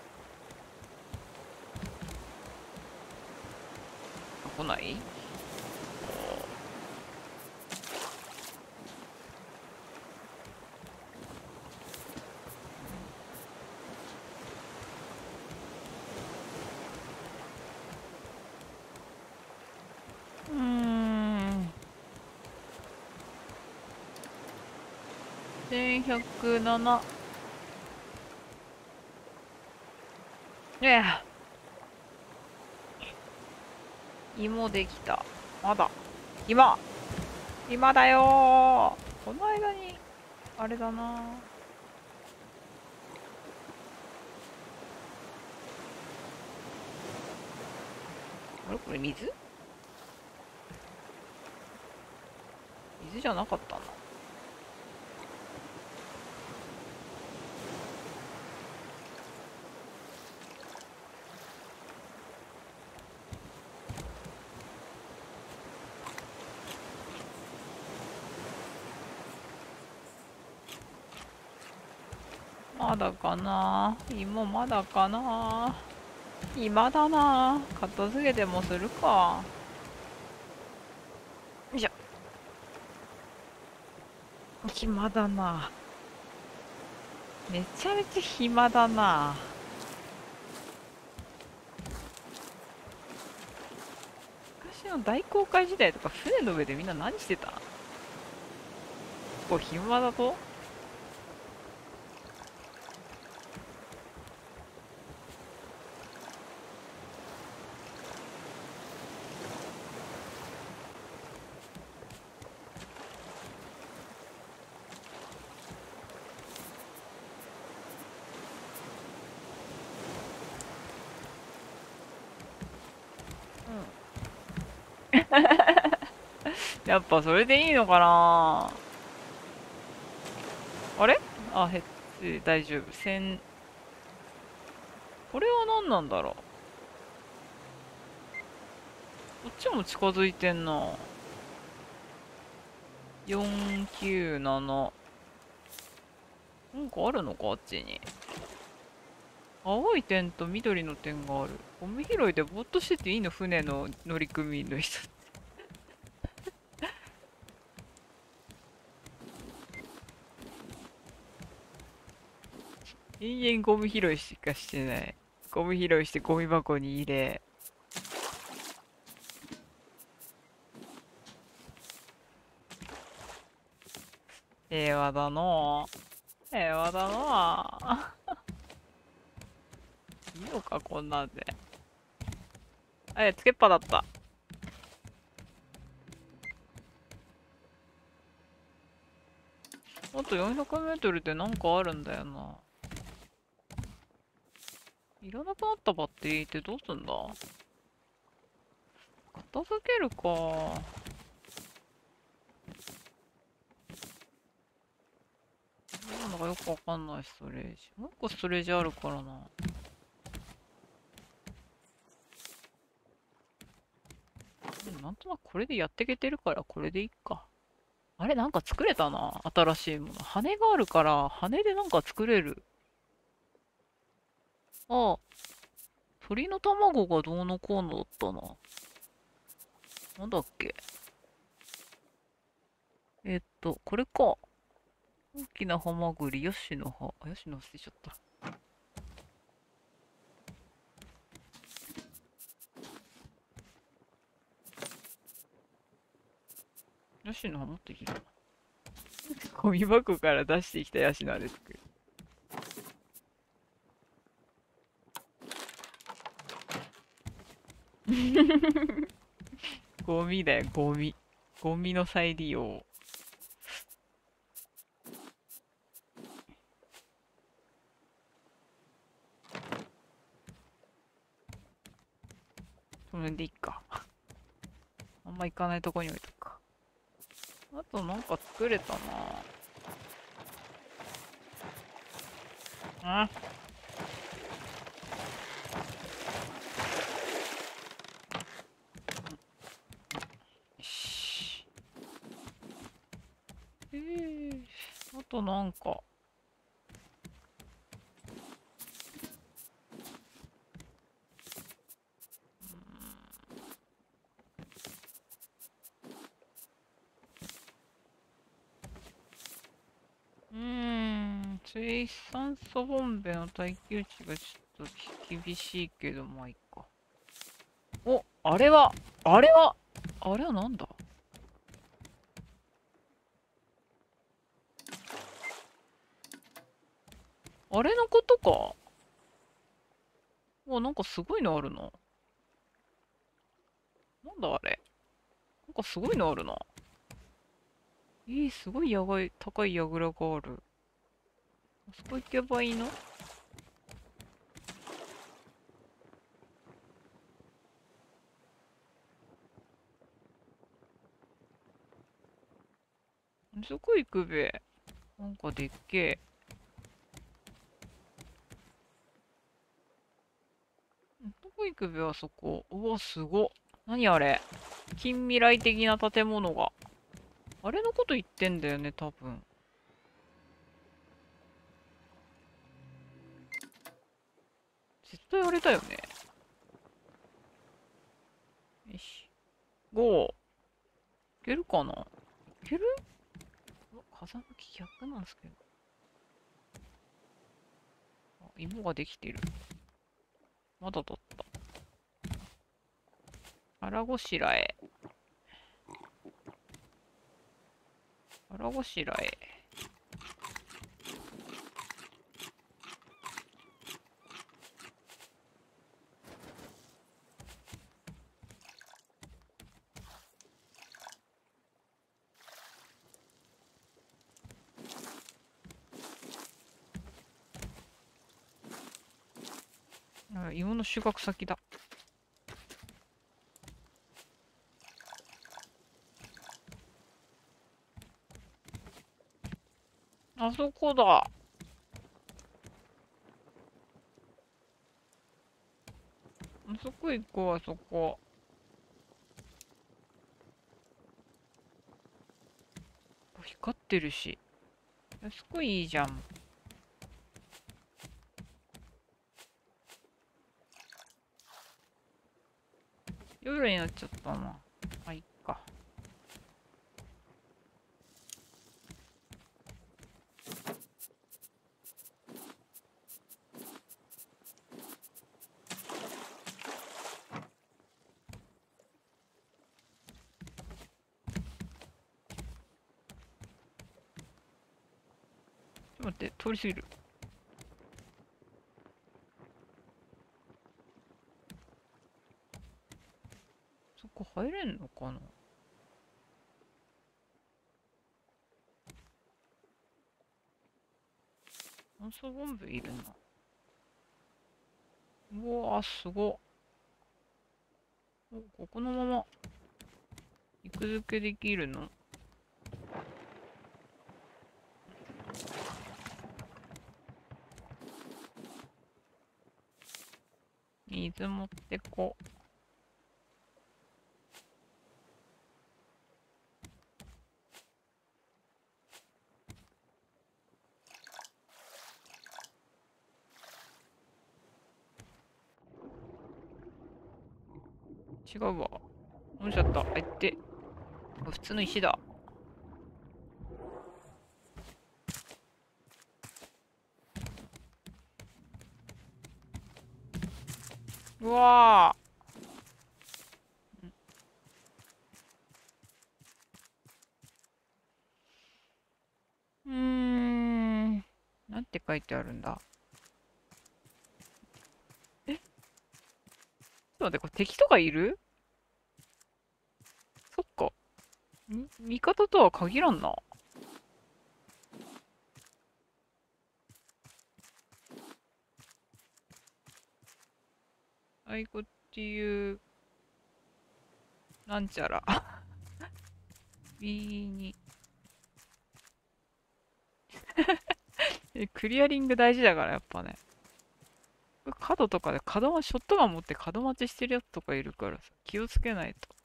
来ない。1107。いや、芋できた。まだ。今だよー。この間に、あれだな。あれこれ水じゃなかったな。まだかな。芋まだかな。今だな。片付けてもするか。よいしょ。暇だな。めちゃめちゃ暇だな。昔の大航海時代とか船の上でみんな何してた？こう暇だと。やっぱそれでいいのかな。あれあ、大丈夫。これは何なんだろう。こっちも近づいてんな。497。なんかあるのかあっちに。青い点と緑の点がある。ゴミ拾いでぼーっとしてていいの？船の乗組員の人。延々ゴミ拾いしかしてない。ゴミ拾いしてゴミ箱に入れ。平和だのう。平和だのう。いいのか、こんなんで。つけっぱだった。あと400メートルでなんかあるんだよな。いらなくなったバッテリーってどうすんだ？片付けるか。なんだかよくわかんないストレージ。もう一個ストレージあるからな。なんとなくこれでやっていけてるからこれでいいか。あれなんか作れたな。新しいもの。羽があるから、羽でなんか作れる。ああ、鳥の卵がどうのこうのだったな。なんだっけ。これか。大きなハマグリ、ヤシの葉。ヤシの葉捨てちゃった。ヤシの葉持ってきたな。ゴミ箱から出してきたヤシの葉で作る。ゴミだよ、ゴミ。ゴミの再利用。それでいいか。あんま行かないとこに置いとくか。あとなんか作れたな。よし。あとなんか。 水酸素ボンベの耐久値がちょっと厳しいけど、まあいいか。お、あれはなんだ？あれのことか。なんかすごいのあるな。なんだあれ。なんかすごいのあるな。すごい高い櫓がある。あそこ行けばいいの？あそこ行くべ。なんかでっけえ。どこ行くべ、あそこ。うわ、すごっ。何あれ。近未来的な建物が。あれのこと言ってんだよね、多分。絶対あれだよね。よし。5。いけるかな？いける？うわ、風向き逆なんですけど。あ、芋ができてる。まだだった。腹ごしらえ。腹ごしらえ。あ、芋の収穫先だ。あそこだ。あそこ行こう、あそこ。光ってるし。あそこいいじゃん。夜になっちゃったな。まあ、いっか。ちょっと待って、通り過ぎる。そこ入れんのかな？酸素ボンベいるな。うわー、すごっ。ここのまま、行く付けできるの？水持ってこ。違うわ。落ちちゃった。あ、いって。普通の石だ。うわー。なんて書いてあるんだ？ちょっと待って、これ敵とかいる？そっか。味方とは限らんな。こっていう、なんちゃら。B に。クリアリング大事だから、やっぱね。角とかでショットガン持って角待ちしてるやつとかいるからさ、気をつけないと。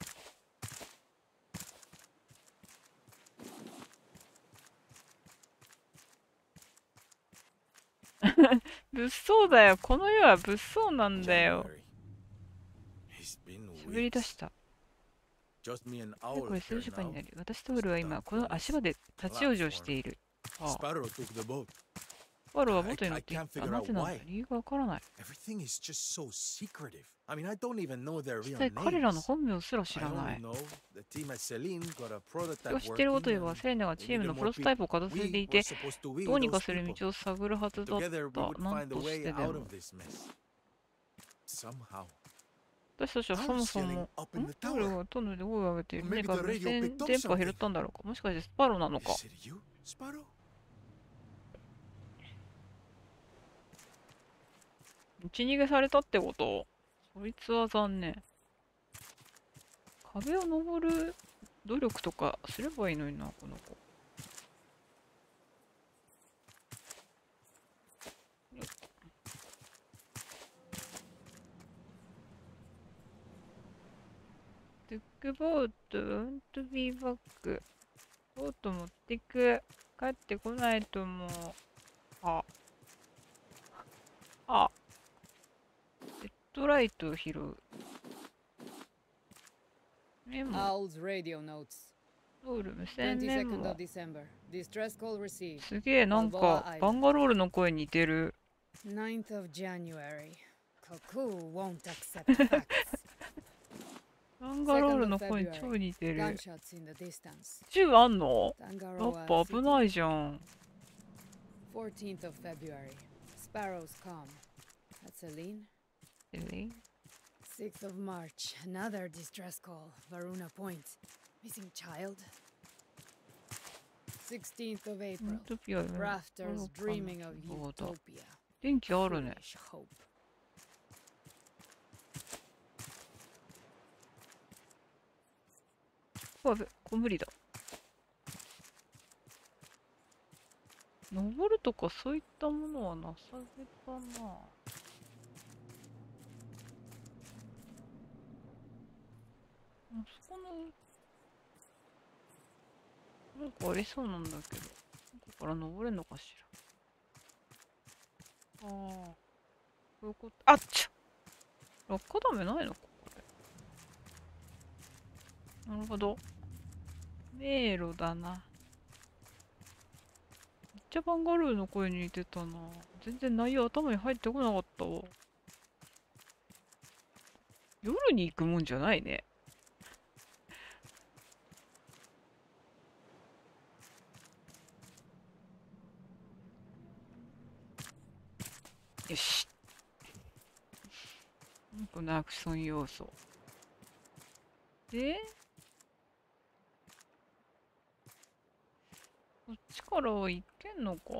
物騒だよ。この世は物騒なんだよ。喋り出した。これ数時間になる。私とウルは今、この足場で立ち往生している。ああ、 パロは元に乗っていった。なぜなんだ、理由がわからない。 Everything is just so secretive. I mean, I don't even know their 実 real 際彼らの names. 本名すら知 I らな only い。 know the team at Celine got a それ prototype を知っていること working といえば、 and セレネが they チーム needed のプ more ロトタイプ people. を片付けて We い were て、 supposed to be どう with にか those する people. 道を探るはずだっ Together, we た。 would なん find a とし way てで out も。 of this mess. Somehow. 私たちはそ Power もそ scaling も、 up in the トイレ tower. がトンネルで声を上げている。 Or 何 maybe か the 無 radio 線 picked up 電波を拾っ something. たんだろうか。もしかしてスパロなのか。 Is it you, Sparrow? 打ち逃げされたってこと？そいつは残念。壁を登る努力とかすればいいのにな、この子。トゥックボート、うんとビーバック。ボート持ってく。帰ってこないと思う。あ。あ。ヘッドライトを拾う。メモ。 Owl's radio notes. ロール無線メ 22nd モ。 of December. Distress call received. すげえ、なんかバンガロールの声似てる。 9th of January. Cuckoo won't accept facts. バンガロールの声に超似てる。 Gunshots in the distance. 銃あんの？や Tangaroa っぱ危 City. ないじゃん。 14th of February. Sparrows calm. At Celine. 6th of March. Another distress call. Varuna Point. Missing child. 16th of ユ April. ートピア Rafters dreaming of そうだ。 utopia. 電気あるね。 Foolish hope. やべ、これ無理だ。登るとかそういったものはなさげたな。あそこのなんかありそうなんだけど、ここから登れんのかしら。ああ、こういうこと。あっちゃ、落下ダメないのかこれ。なるほど。迷路だな。めっちゃバンガルーの声に似てたな。全然内容頭に入ってこなかったわ。夜に行くもんじゃないね。よし。このアクション要素。で、こっちからは行けんのか。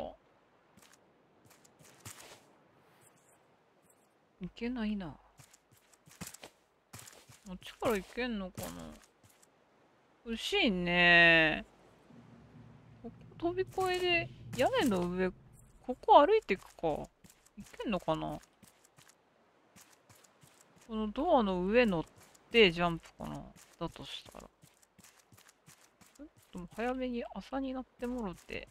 行けないな。こっちから行けんのかな。欲しいね。ここ飛び越えで、屋根の上、ここ歩いていくか。行けんのかな。このドアの上乗ってジャンプかな。だとしたら。ちょっと早めに朝になってもろて。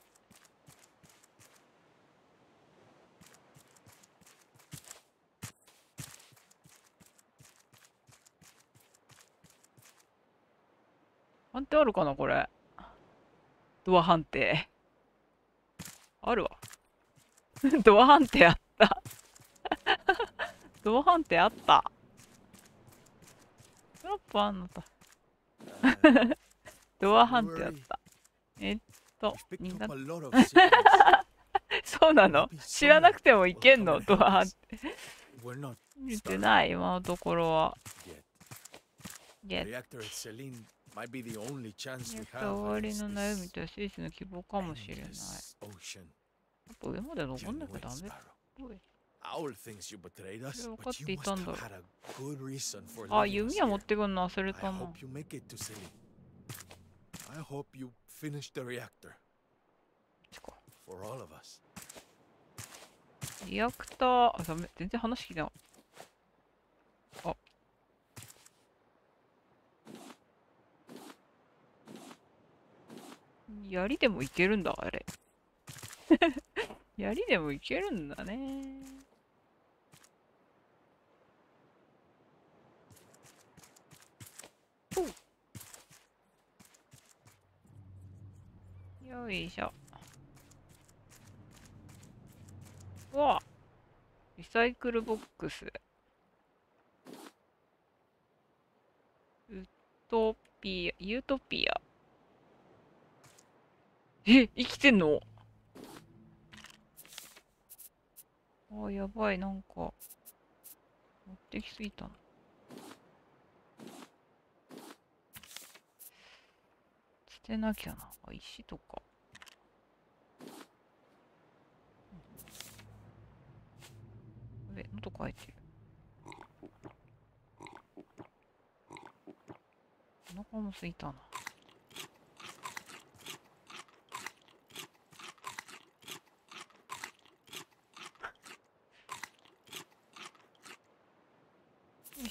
判定あるかなこれ。ドア判定。あるわ。ドア判定あった。ドア判定あった。トラップあんのか。ドア判定あった。みんな。そうなの？知らなくてもいけんの？ドア判定。見てない、今のところは。ゲット。リアクター終わりの悩みとはスイスの希望かもしれない。やっぱ上まで登んなきゃダメっぽい。それ分かっていたんだろう。あ、弓は持ってくんの忘れたな。リアクター、あ、ダメ、全然話聞いてなかった。あ。槍でもいけるんだ、あれ。槍でもいけるんだね。よいしょ。 うわ、リサイクルボックス。ユートピア。え、生きてんの？あ、やばい、なんか、持ってきすぎたな。捨てなきゃな。あ、石とか。喉乾いてる。お腹もすいたな。よし。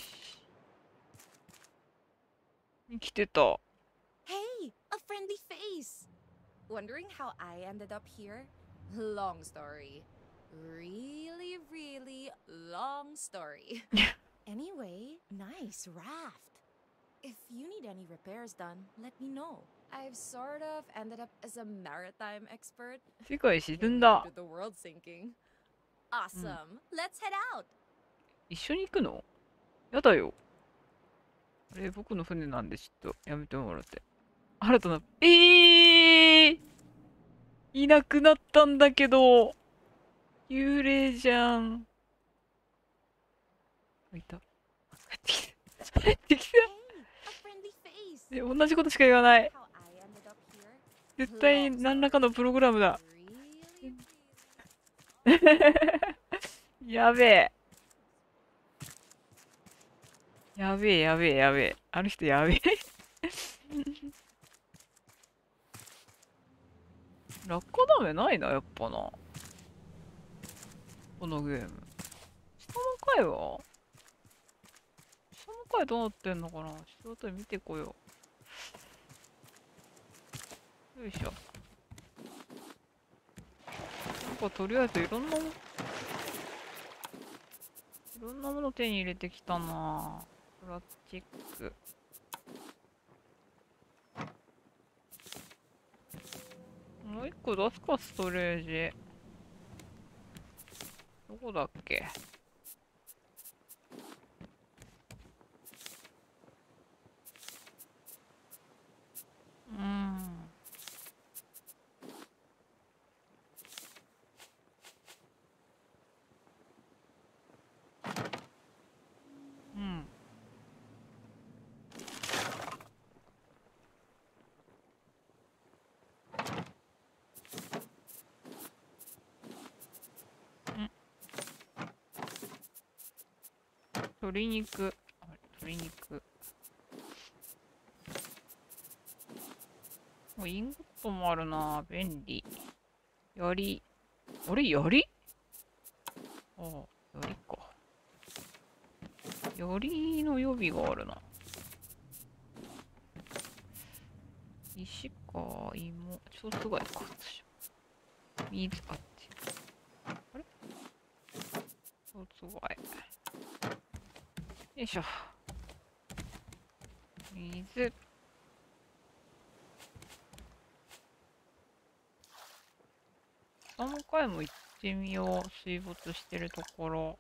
生きてた。 Hey, a friendly face! Wondering how I ended up here? Long story. Really, really long story. Anyway, nice raft. If you need any repairs done, let me know. I've sort of ended up as a maritime expert. 世界沈ん Due だ。 to the world sinking. Awesome. Let's head out. 一緒に行くの？やだよ。あれ、僕の船なんでちょっとやめてもらって。新たな、いなくなったんだけど。幽霊じゃん。いた。帰ってきた。帰ってきた。 Hey, a friendly face. え、同じことしか言わない。 How I ended up here? 絶対何らかのプログラムだ。 Really, really. やべえ。やべえ、やべえ、やべえ。あの人やべえ。落下ダメないな、やっぱな。このゲーム。下の階は？下の階どうなってんのかな？下あたり見てこよう。よいしょ。なんかとりあえずいろんなもの手に入れてきたな。プラスチック。もう一個出すか、ストレージ。どこだっけ？うん。うん。鶏肉。鶏肉。インゴットもあるな。便利。槍。あれ、槍？ああ、槍か。槍の予備があるな。石か、芋。蝶つがいか。水あって。あれ？蝶つがい。よいしょ。水。下の階も行ってみよう。水没してるところ。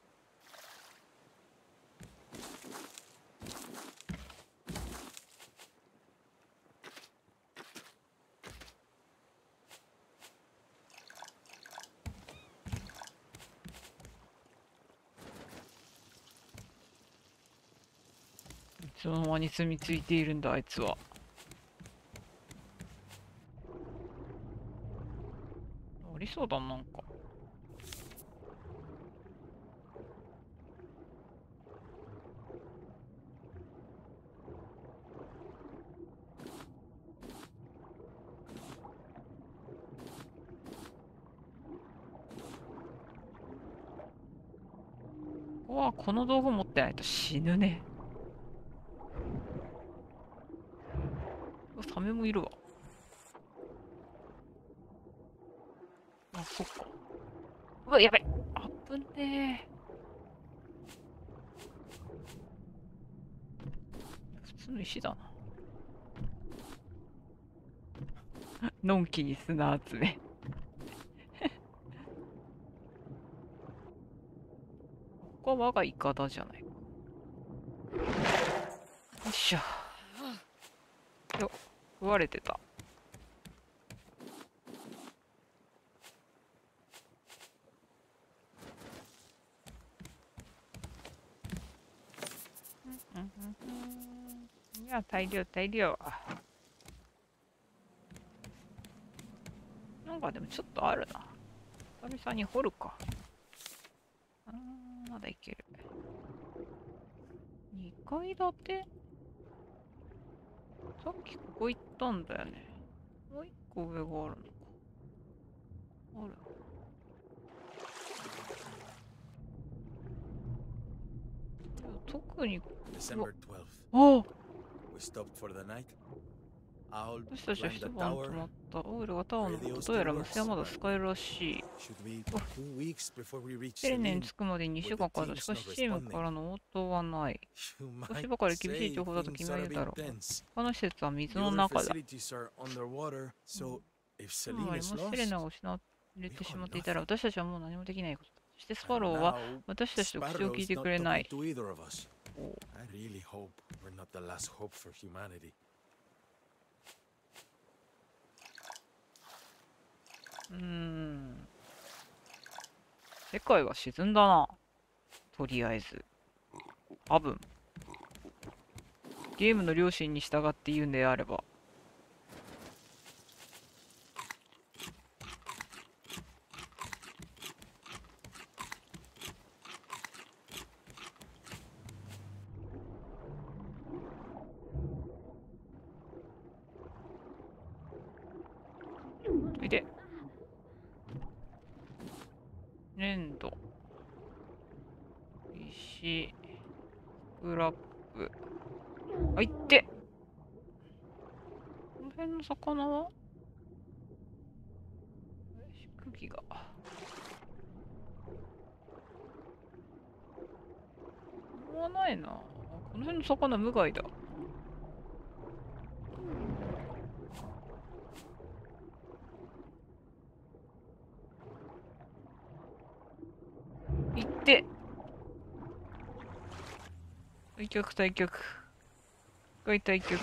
いつの間に住み着いているんだ、あいつは。ありそうだな、なんか。うわ、この道具持ってないと死ぬね。サメもいるわ。あ、そっか。うわ、やべ。あぶねえ。普通の石だな。のんきに砂集め。 こは我がイカダじゃないか。よいしょ。よ、食われてた。いや、大量大量。なんかでもちょっとあるな。久々に掘るか。まだいける。2階建て。さっきここ行ったんだよね。もう一個上があるのか。ある。特に。 December 12th. ああ、 We stopped for the night. Owl 私たちは climbed 一 the 晩泊 tower. まった。オイルがタワーのことどうやら虫はまだ使えるらしい。 Should be 2 weeks before we reach テレネに Celine. 着くまでに2週間かかる。しかしチームからの応答はない。 You 少し might ばかり厳しい say 情報だと君 things は are 言 a うだろ bit う。 tense. 他の施設は水 The の other 中だ。 facilities are underwater, so if つ Celine まり is もしセレ lost, ナが失われてしまっていたら nothing. 私たちはもう何もできないことだ。そしてスパ And ローは now 私たちと口を聞い Sparrow's て not くれな talking い。 to either of us. おう I really hope we're not the last hope for humanity. 世界は沈んだな。とりあえず。多分。ゲームの良心に従って言うんであれば。いで。粘土。石。スクラップ。あ、いって。この辺の魚は茎が。これはないな。この辺の魚無害だ。いって。対極対極。対極。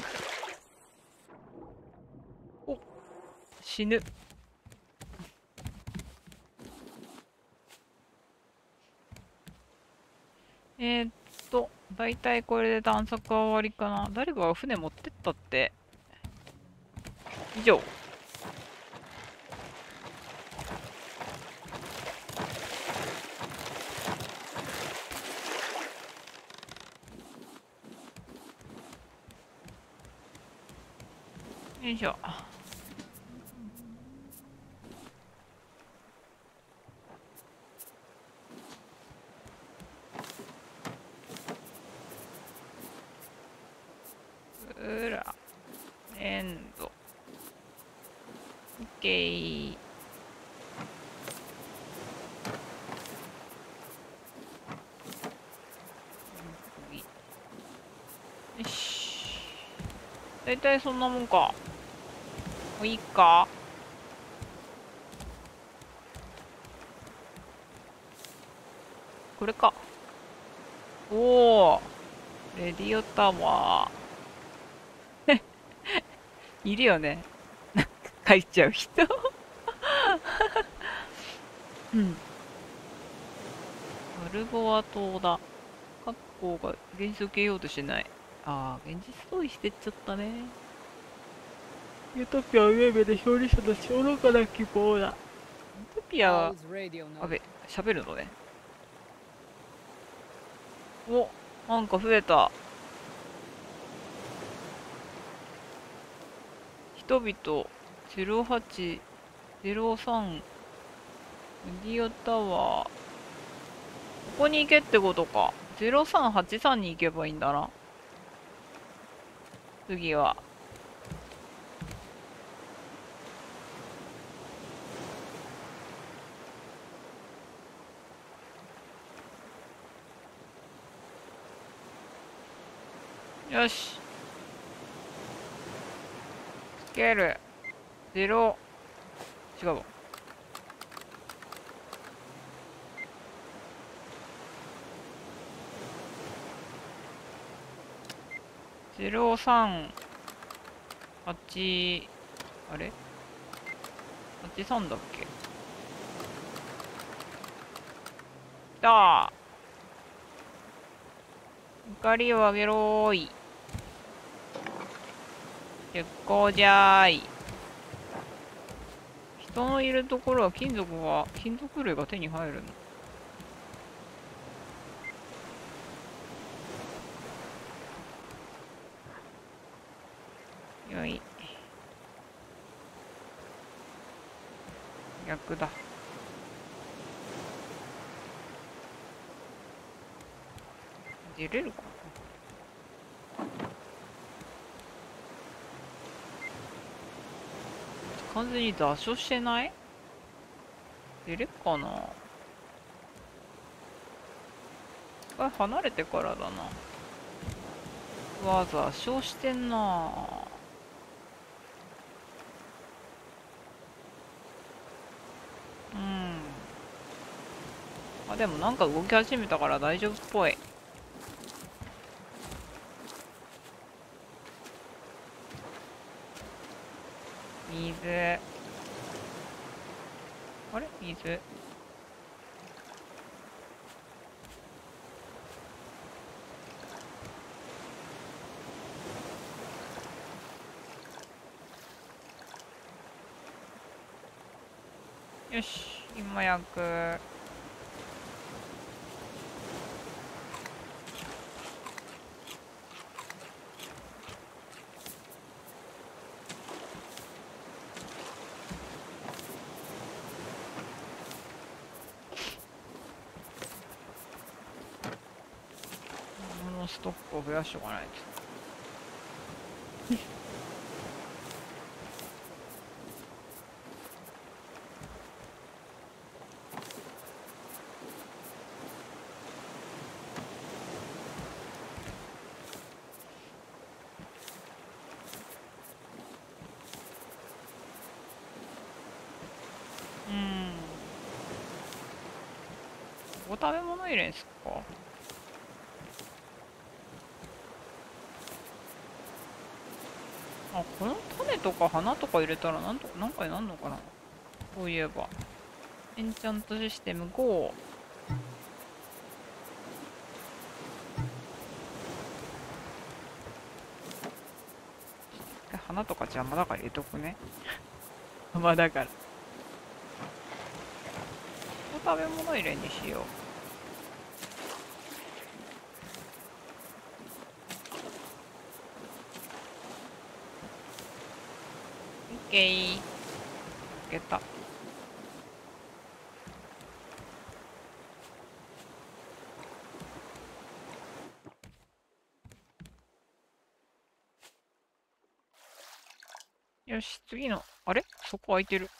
お、死ぬ。だいたいこれで探索は終わりかな。誰かが船持ってったって。以上。よいしょ。うら。粘土。オッケー。よし。だいたいそんなもんか。もういいか。これか。おお。レディオタワー。いるよね。なんか書いちゃう人。うん。バルボア島だ。各校が現実を受けようとしない。ああ、現実逃避してっちゃったね。ユートピアは上目で勝利者の愚かな希望だ。ユートピアは、あべ、喋るのね。お、なんか増えた。人々、08、03、メディオタワー。ここに行けってことか。0383に行けばいいんだな。次は。よし。スケール。0。違うわ。 03、8、あれ ?83 だっけ。来たー。光をあげろーい。出航じゃーい。人のいるところは金属類が手に入るの。よい。逆だ。出れるかな。完全に座礁してない？出れっかな。一回離れてからだな。うわ、座礁してんな。うん。あ、でもなんか動き始めたから大丈夫っぽい。水。あれ水。よし、今焼く。物のストックを増やしておかないと。ここ食べ物入れんすか。あ、この種とか花とか入れたらなんかになんのかな。そういえばエンチャントシステム5。花とか邪魔だから入れとくね。邪魔だから。ここ食べ物入れにしよう。オッケー。開けた。よし、次の、あれそこ空いてる。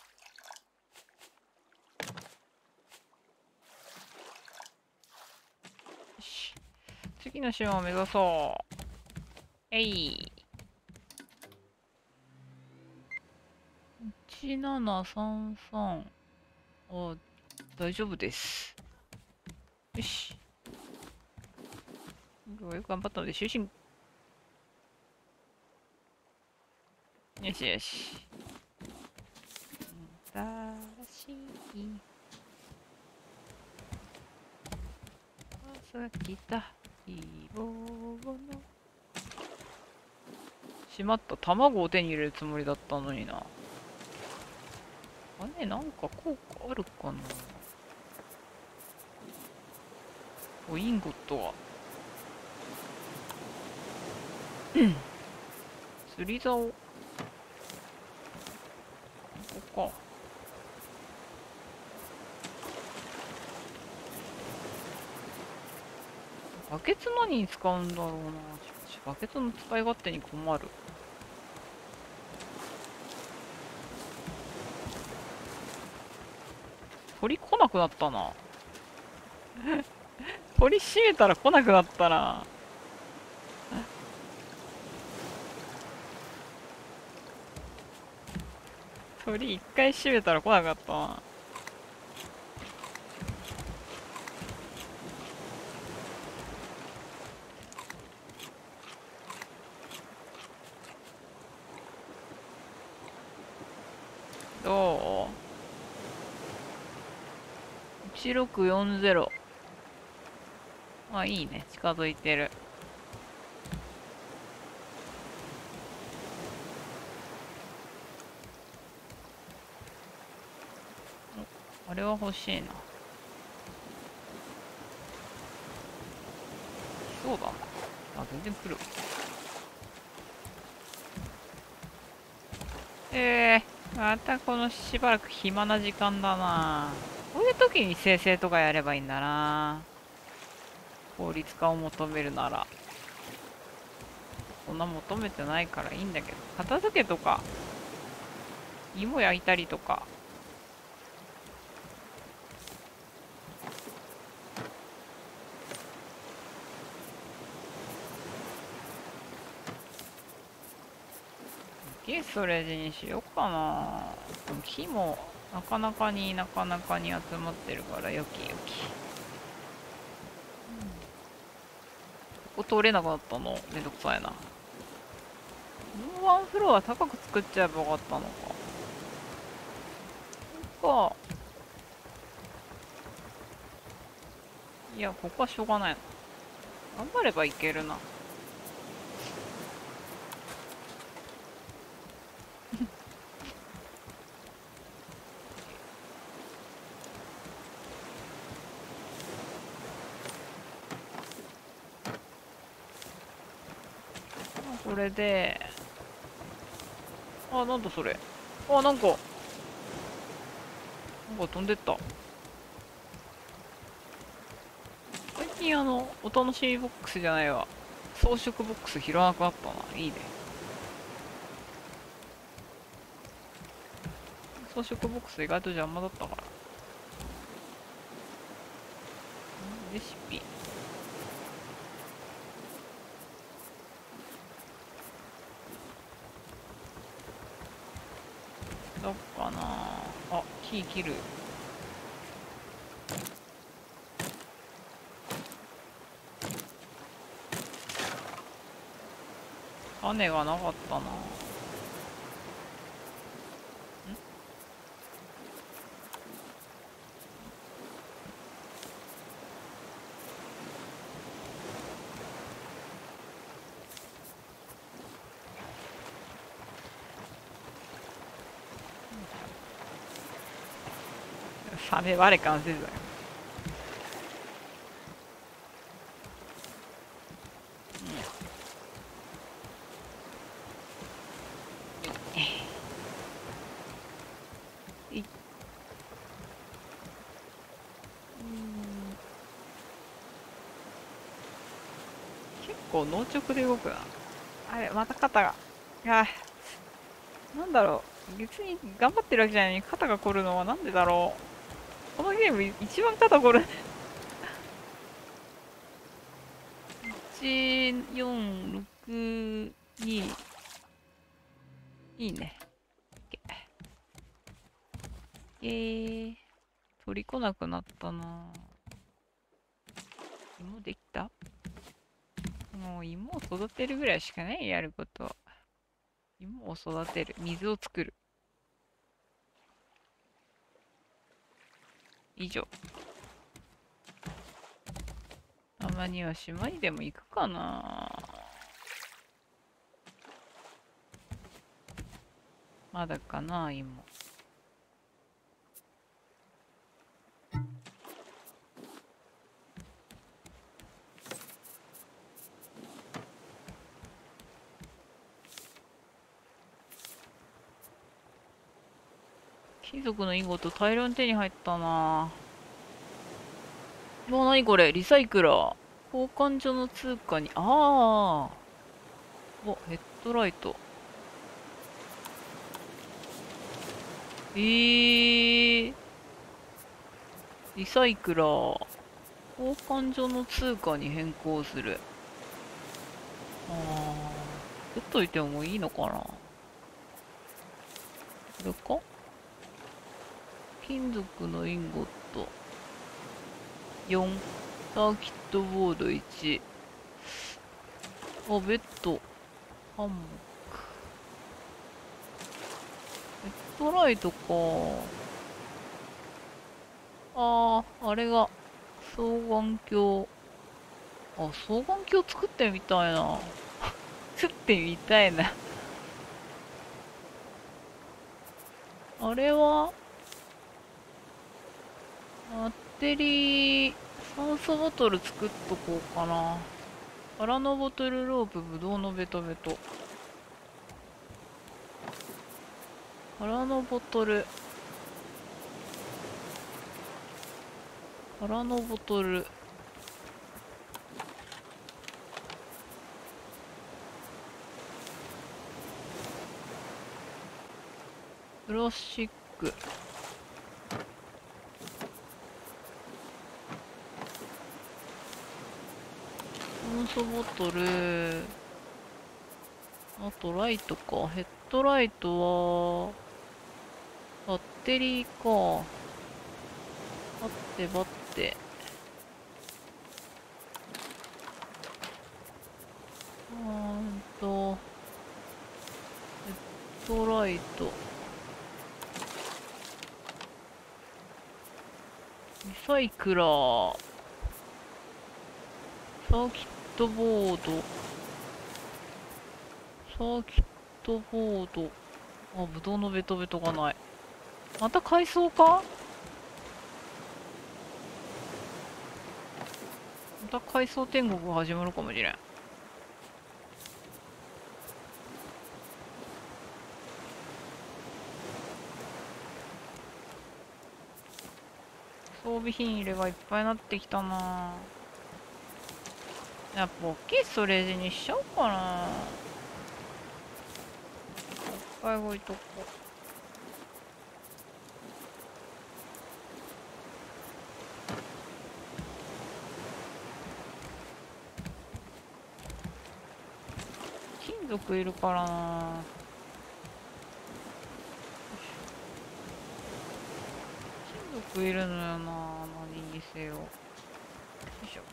よし。次の島を目指そう。えい。1733。あ、大丈夫です。よし。よく頑張ったので就寝。よしよし。新しい朝来た希望の。しまった。卵を手に入れるつもりだったのにな。あれ、なんか効果あるかな。お、インゴットは。釣り竿。ここか。バケツ何に使うんだろうな。バケツの使い勝手に困る。鳥来なくなったな。鳥閉めたら来なくなったな。鳥一回閉めたら来なかったな。 1640。あ、いいね。近づいてる。お、あれは欲しいな。そうだな。あ、全然来る。またこのしばらく暇な時間だな。こういう時に生成とかやればいいんだな。効率化を求めるなら。そんな求めてないからいいんだけど。片付けとか、芋焼いたりとか。ストレージにしようかな。でも木もなかなかに集まってるからよきよき。ここ通れなくなったのめんどくさいな。もうワンフロア高く作っちゃえばよかったのか。そっか。いや、ここはしょうがないな。頑張ればいけるな。これで、あ、なんだそれ。あ、なんか飛んでった。最近お楽しみボックスじゃないわ。装飾ボックス拾わなくなったな。いいね。装飾ボックス意外と邪魔だったから。レシピ。どっかなあ、木切る。種がなかったな。サメバレ完成だよ。結構農直で動くな。あれ、また肩が。なんだろう。別に頑張ってるわけじゃないのに肩が凝るのはなんでだろう。このゲーム一番肩凝る。1、4、6、2。いいね。取り来なくなったな。芋できた？もう芋を育てるぐらいしかない、やることは。芋を育てる。水を作る。以上。たまには島にでも行くかな。まだかな、芋。貴族のインゴット大量に手に入ったな。もう何これ、リサイクラー。交換所の通貨に、お、ヘッドライト。リサイクラー。交換所の通貨に変更する。取っといてもいいのかな。これか？金属のインゴット。4。サーキットボード1。ベッド。ハンモック。ヘッドライトか。 ああ、あれが双眼鏡。あ、双眼鏡作ってみたいな。作ってみたいな。あれは、バッテリー、酸素ボトル作っとこうかな。空のボトルロープ、ぶどうのベトベト。空のボトル。空のボトル。プラスチック。酸素ボトル。あとライトか。ヘッドライトは、バッテリーか。バッテバッテ。ヘッドライト。リサイクラー。サーキットボード。サーキットボード。あ、ぶどうのベトベトがない。また改装か？また改装天国が始まるかもしれん。装備品入れがいっぱいになってきたな。やっぱ大きいストレージにしちゃおうかな。いっぱい置いとこう。金属いるからな。金属いるのよな。何にせよ。よいしょ。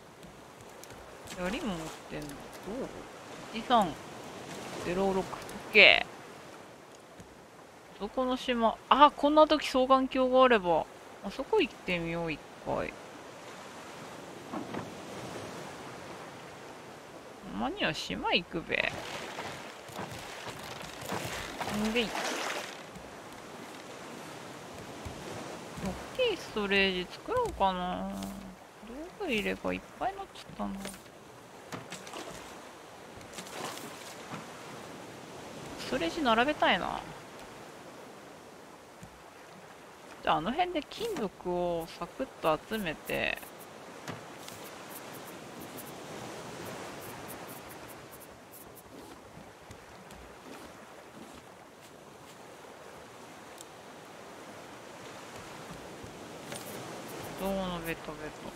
槍も持ってんの。おお。1306。オッケー。どこの島？あ、こんな時双眼鏡があれば。あそこ行ってみよう、一回。たまには島行くべ。んでい。大きいストレージ作ろうかな。道具入ればいっぱいになっちゃったな。ストレージ並べたいな。じゃああの辺で金属をサクッと集めて、銅のベトベト。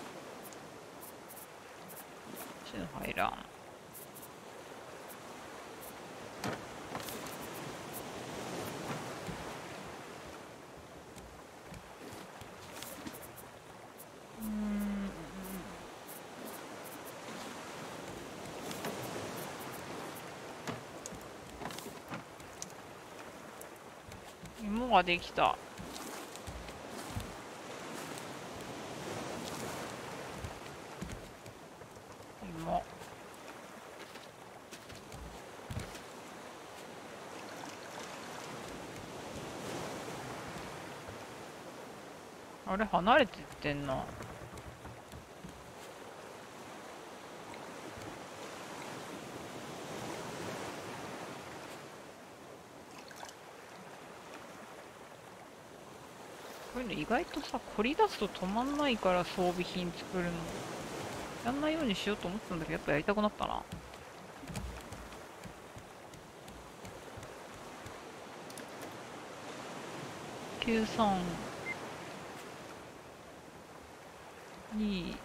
血の入らん。芋ができた。芋。あれ離れてってんな。こういうの意外とさ、凝り出すと止まんないから装備品作るの。やんないようにしようと思ってたんだけど、やっぱやりたくなったな。93。2。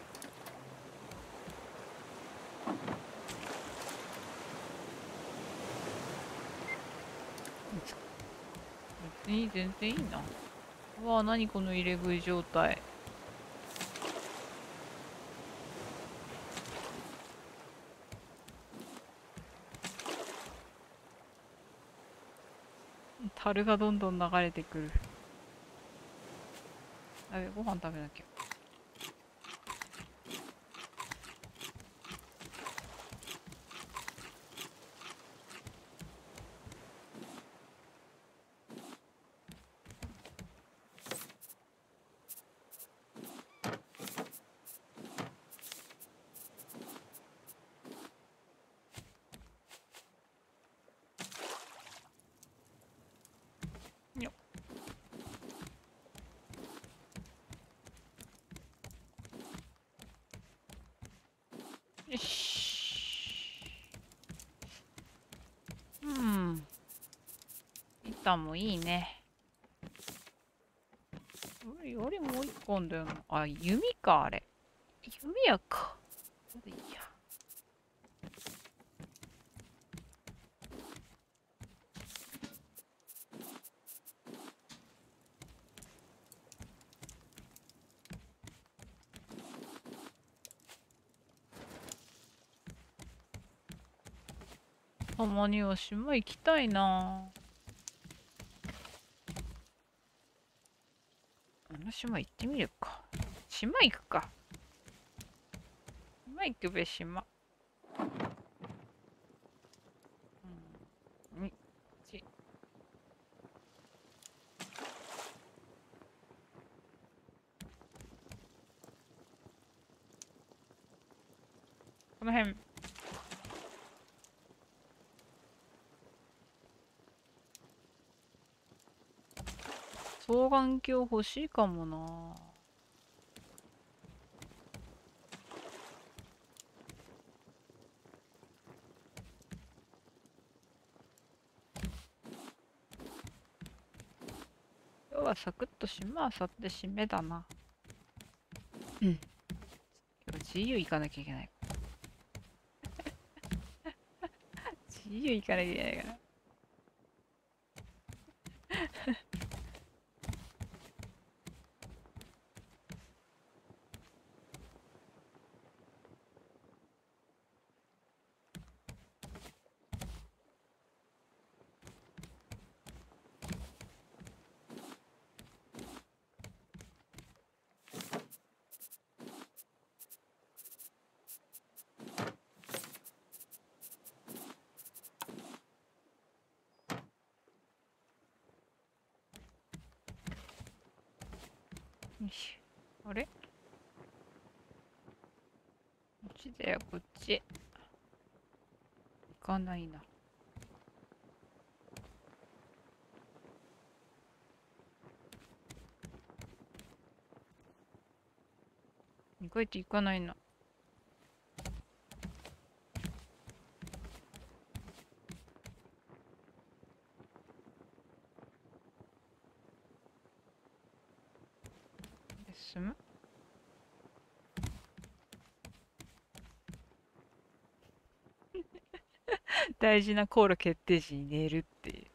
別に全然いいな。うわあ、何この入れ食い状態。樽がどんどん流れてくる。 やべ、ご飯食べなきゃ。よっ。よし。板もいいね。よりもう一個あんだよな。あ、弓か、あれ。弓矢か。それでいいや。たまには島行きたいな。あの島行ってみるか。島行くか。島行くべ、島。うん。この辺。双眼鏡欲しいかもな。今日はサクッと島あさって締めだな。今日自由行かなきゃいけない。自由行かなきゃいけないから。よし。あれ、こっちだよ、こっち。行かないな。意外と行かないな。で、進む。大事な航路決定時に寝るっていう。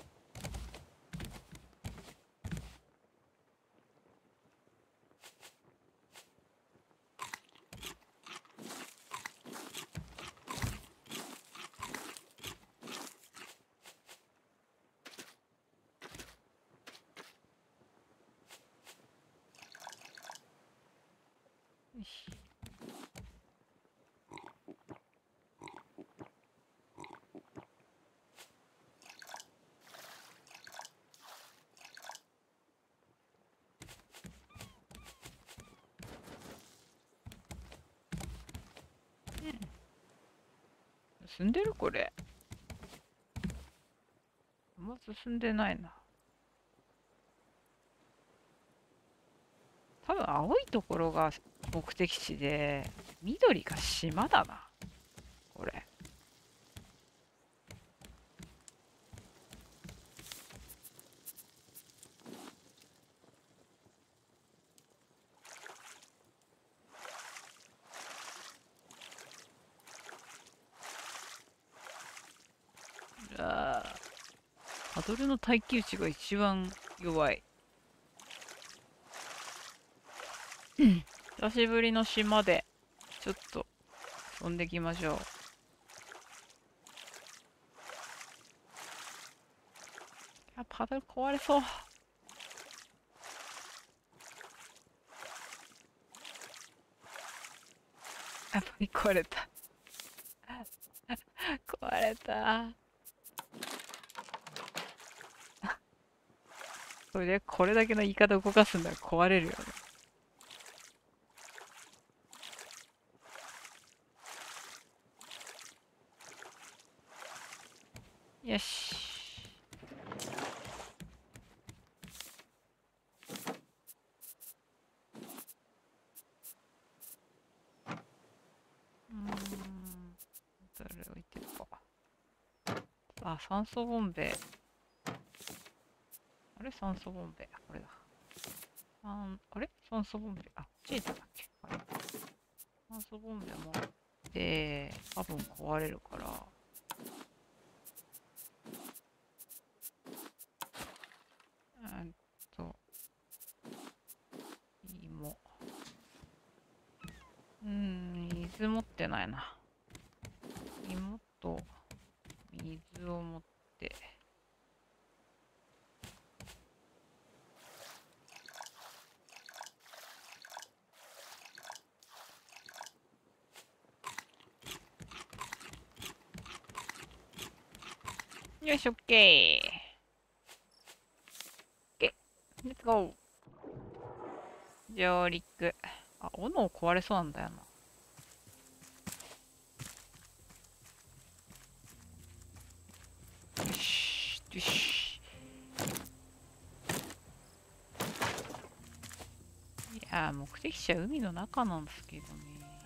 よし。進んでるこれ。あんま進んでないな。多分青いところが目的地で、緑が島だな。これ。パドルの耐久値が一番弱い。久しぶりの島で、ちょっと飛んできましょう。パドル壊れそう。 やっぱり壊れた。壊れた。それでこれだけの言い方動かすんだら壊れるよね。よし。どれ置いてるか。あ、酸素ボンベ。あれ酸素ボンベ。これだ。あれ酸素ボンベ。あ、チーズだっけ。はい。酸素ボンベ持って、多分壊れるから。うんと、芋。水持ってないな。芋と水を持って。よし、オッケー。オッケー。レッツゴー。上陸。あ、斧壊れそうなんだよな。よし、よし。いやー、目的地は海の中なんですけどね。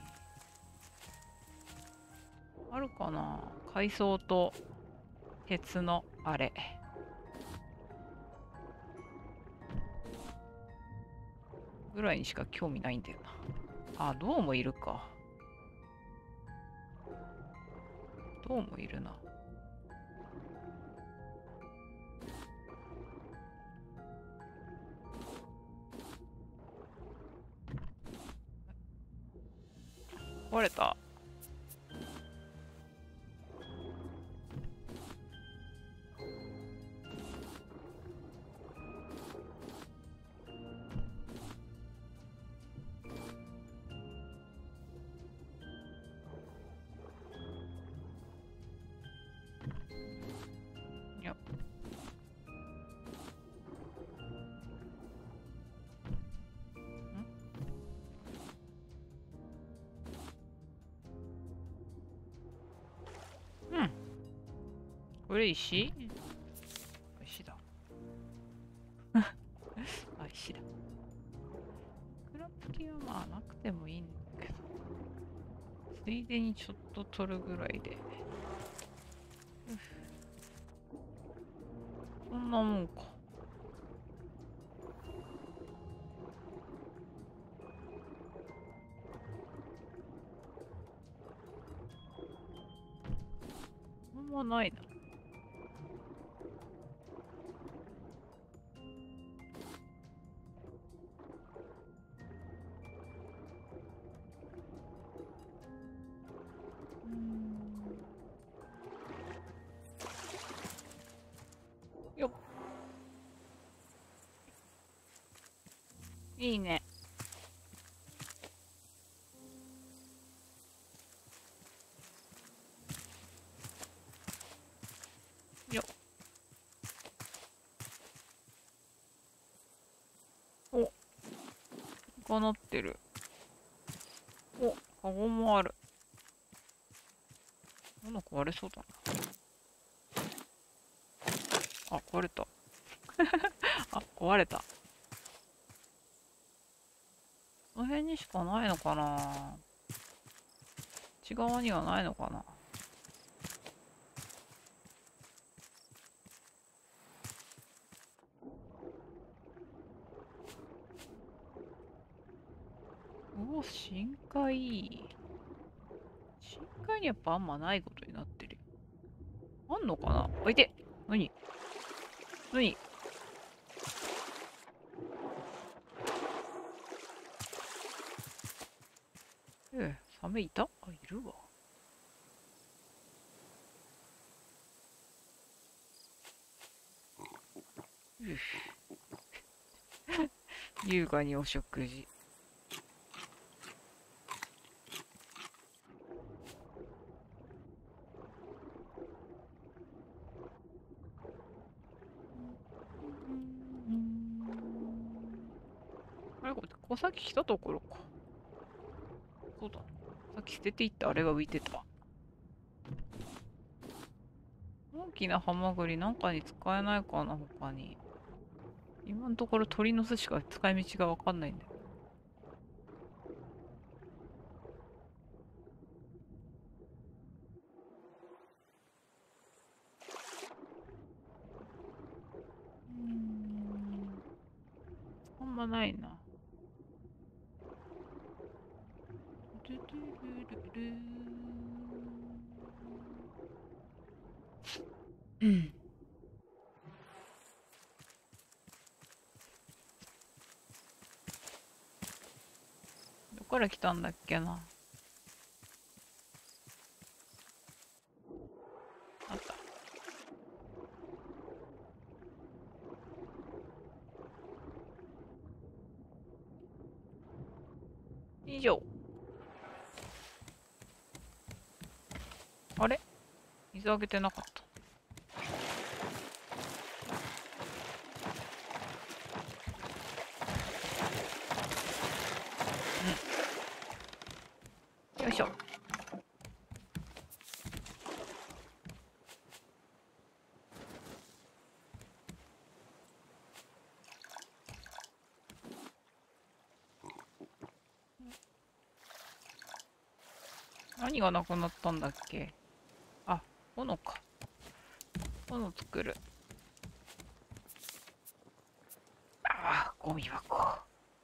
あるかな、海藻と鉄のあれ。ぐらいにしか興味ないんだよな。あ、銅もいるか。銅もいるな。壊れた。よっ。うん。これ石？石だ。あ、石だ。クラップ系はまあなくてもいいんだけど。ついでにちょっと取るぐらいで。こんなもんか。あんまないな。よっ。いいね。よっ。お、こなってる。お、カゴもある。物壊れそうだな。あ、壊れた。あ、壊れた。この辺にしかないのかな。内側にはないのかな。おお、深海。深海にやっぱあんまないことになってる。あんのかな。おいて。何何。サメいた？あ、いるわ。優雅にお食事。 ここさっき来たところか。そうだ。さっき捨てていったあれが浮いてた。大きなハマグリなんかに使えないかな、他に。今のところ鳥の巣しか使い道がわかんないんだよ。あんまないな。ドゥドゥルルルうん。どこから来たんだっけな。あった。以上。あれ水あげてなかった。うん。よいしょ。何がなくなったんだっけ。あ、斧か。斧作る。ああ、ゴミ箱。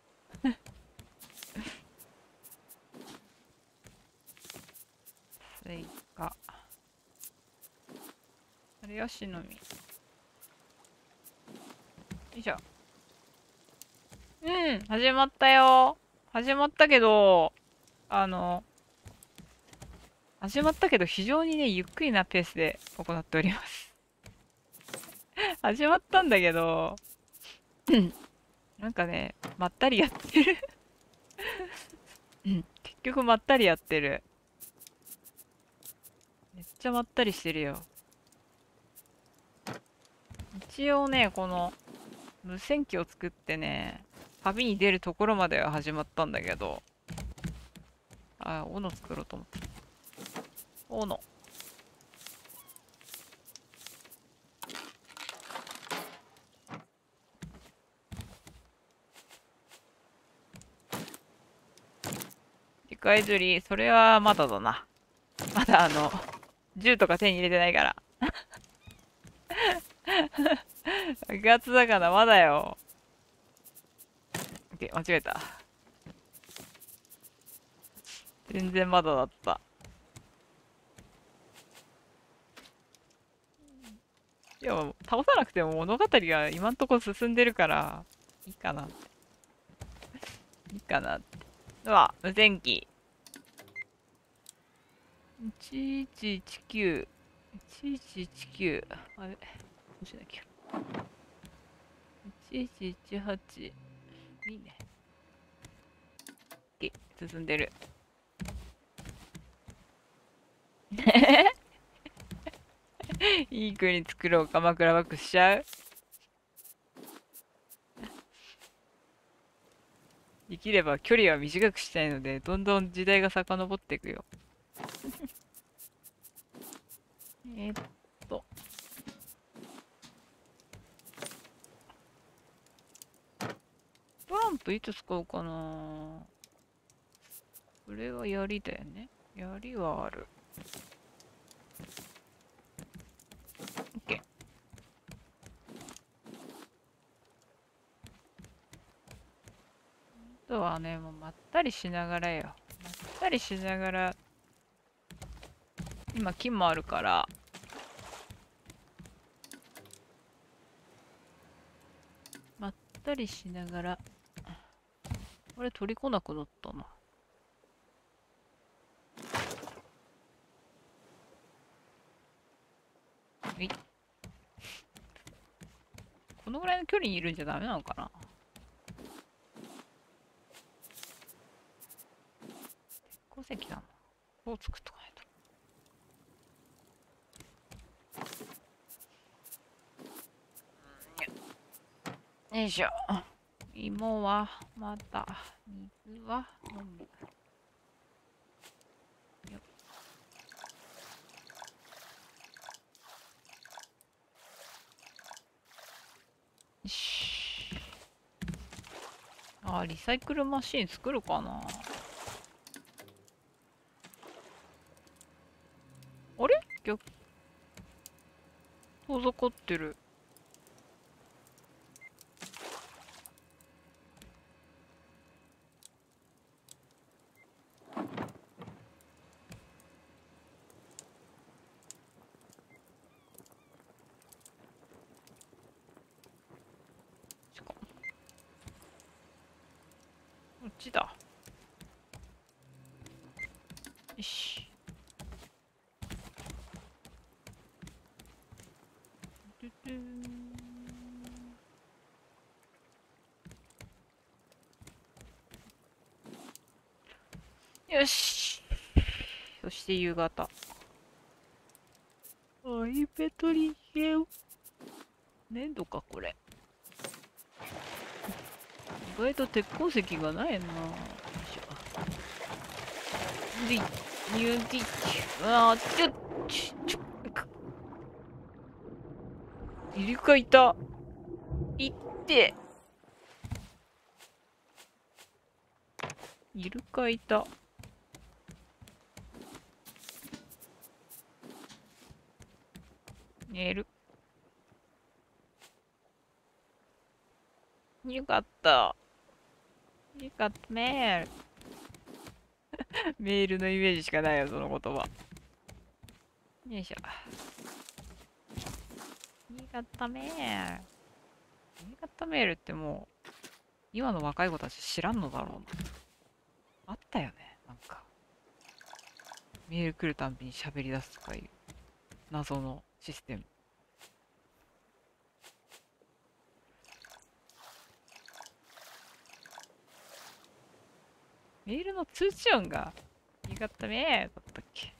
スイカ。あれヤシの実。よいしょ。うん、始まったよ。始まったけど、始まったけど非常にね、ゆっくりなペースで行っております。始まったんだけど、なんかね、まったりやってる。うん、結局まったりやってる。めっちゃまったりしてるよ。一応ね、この無線機を作ってね、旅に出るところまでは始まったんだけど、あ、斧作ろうと思って。斧。機械釣り、それはまだだな。まだ銃とか手に入れてないから。爆発だからまだよ。オッケー、間違えた。全然まだだった。でも、倒さなくても物語が今んとこ進んでるから、いいかなって。いいかなって。うわ、無線機。1119。1119。あれ、どうしなきゃ。1118。いいね。OK、進んでる。いい国作ろう、鎌倉幕府しちゃう。できれば距離は短くしたいので、どんどん時代が遡っていくよ。えーっと。トランプいつ使うかな。これは槍だよね。槍はある。OK。あとはね、もうまったりしながらよ。まったりしながら、今金もあるから、まったりしながら、これ取り来なくなったな。はい。このぐらいの距離にいるんじゃダメなのかな。鉱石だな。こう作っとかないと。よいしょ。よ芋はまた、水は飲む。よし。リサイクルマシン作るかな。あれ遠ざかってる。こっちだ。よし。ドゥドゥン。よし。そして夕方。イペトリゲウ。粘土か、これ。意外と鉄鉱石がないな。よいしょ。で、イルカいた。いって。イルカいた。寝る。よかった。よかったメール。メールのイメージしかないよ、その言葉。よいしょ。よかったメール。よかったメールってもう、今の若い子たち知らんのだろうな。あったよね、なんか。メール来るたんびに喋り出すとかいう謎のシステム。メールの通知音が、よかったねーだったっけ。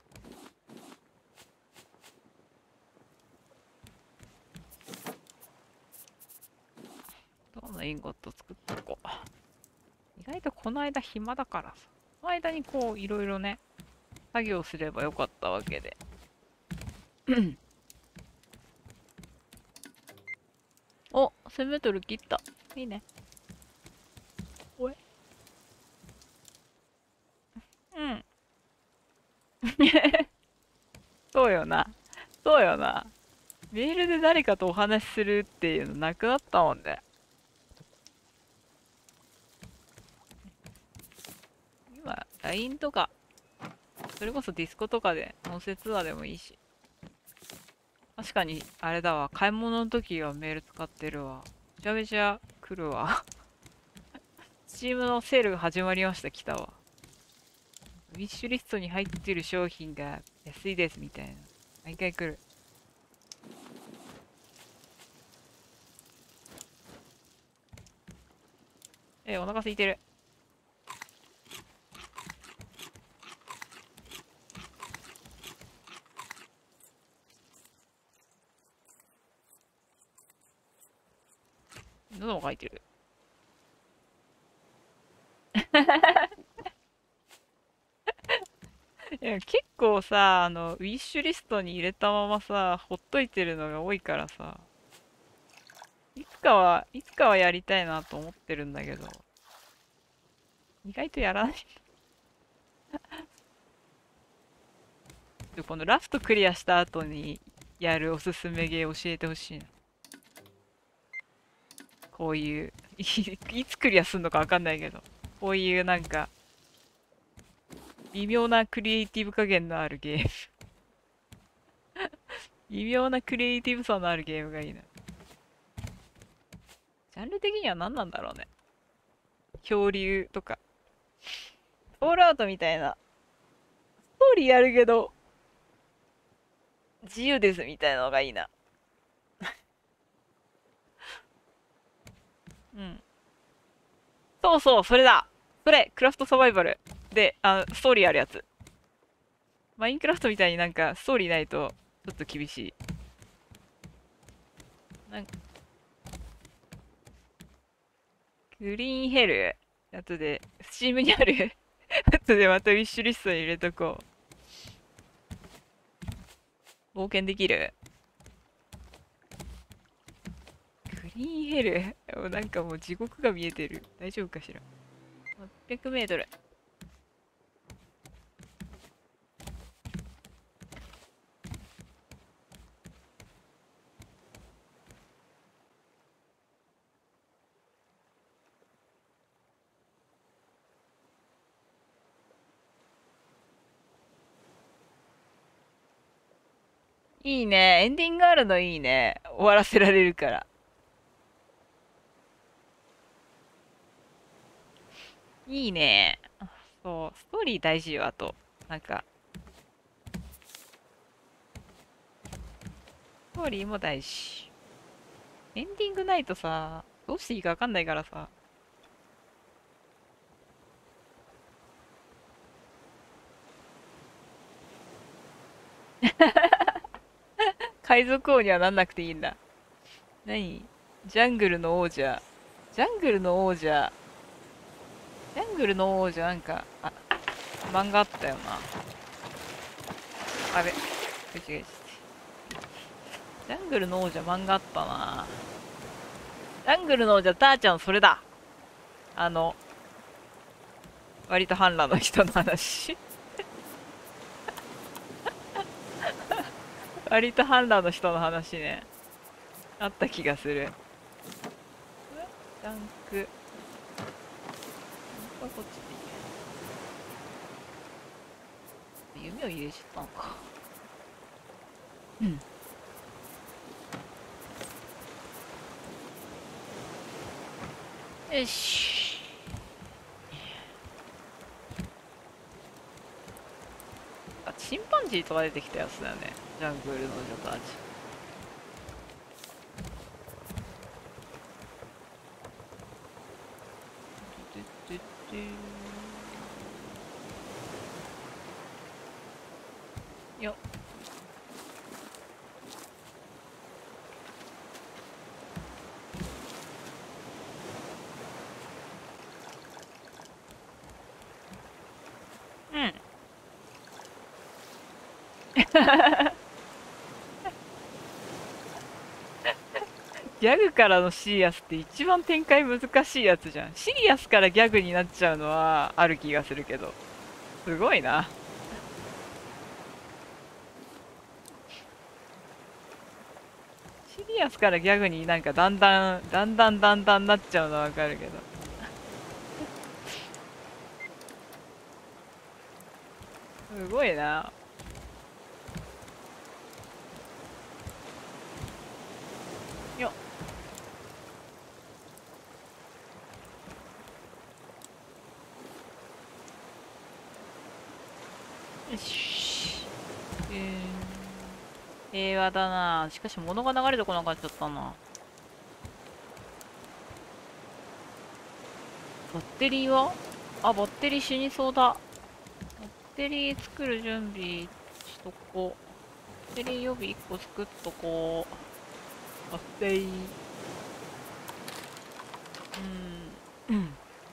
どんなインゴット作っておこう。意外とこの間暇だからさ。その間にこう、いろいろね、作業すればよかったわけで。お、1000メートル切った。いいね。おえ。うん。そうよな。そうよな。メールで誰かとお話しするっていうのなくなったもんね。今、LINE とか、それこそディスコとかで音声通話でもいいし。確かに、あれだわ。買い物の時はメール使ってるわ。めちゃめちゃ来るわ。Steam のセールが始まりました、来たわ。ウィッシュリストに入ってる商品が安いですみたいな。毎回来る。お腹空いてる。喉もかいてる。いや結構さ、ウィッシュリストに入れたままさ、ほっといてるのが多いからさ、いつかはやりたいなと思ってるんだけど、意外とやらない。このラストクリアした後にやるおすすめゲー教えてほしいな。こういういつクリアすんのかわかんないけど、こういうなんか、微妙なクリエイティブ加減のあるゲーム。微妙なクリエイティブさのあるゲームがいいな。ジャンル的には何なんだろうね。恐竜とか。フォールアウトみたいな。ストーリーやるけど、自由ですみたいなのがいいな。うん。そうそう、それだ。それ、クラフトサバイバル。で、ストーリーあるやつ。マインクラフトみたいになんかストーリーないとちょっと厳しい。なんかグリーンヘル。後で、スチームにある。後でまたウィッシュリストに入れとこう。冒険できる。グリーンヘル。なんかもう地獄が見えてる。大丈夫かしら。800メートル。いいね。エンディングあるのいいね。終わらせられるから。いいね。そう、ストーリー大事よ、あと。なんか、ストーリーも大事。エンディングないとさ、どうしていいかわかんないからさ。海賊王にはなんなくていいんだ。何ジャングルの王者。ジャングルの王者。ジャングルの王者なんか、漫画あったよな。あれ、違う。ジャングルの王者漫画あったな。ジャングルの王者ターちゃんそれだ。割と反乱の人の話。割と反乱の人の話ね。あった気がする。ジャンク。こっちでいいや。夢を入れちゃったのか。うん。よし。チンパンジーとか出てきたやつだよね。ジャングルの女たち。よっ。うん。ギャグからのシリアスって一番展開難しいやつじゃん。シリアスからギャグになっちゃうのはある気がするけど。すごいな。シリアスからギャグになんかだんだんなっちゃうのはわかるけど。すごいな。よっ。よし。平和だな。しかし物が流れてこなかっちゃったな。バッテリーはバッテリー死にそうだ。バッテリー作る準備しとこう。バッテリー予備1個作っとこう。バッテリー。バッ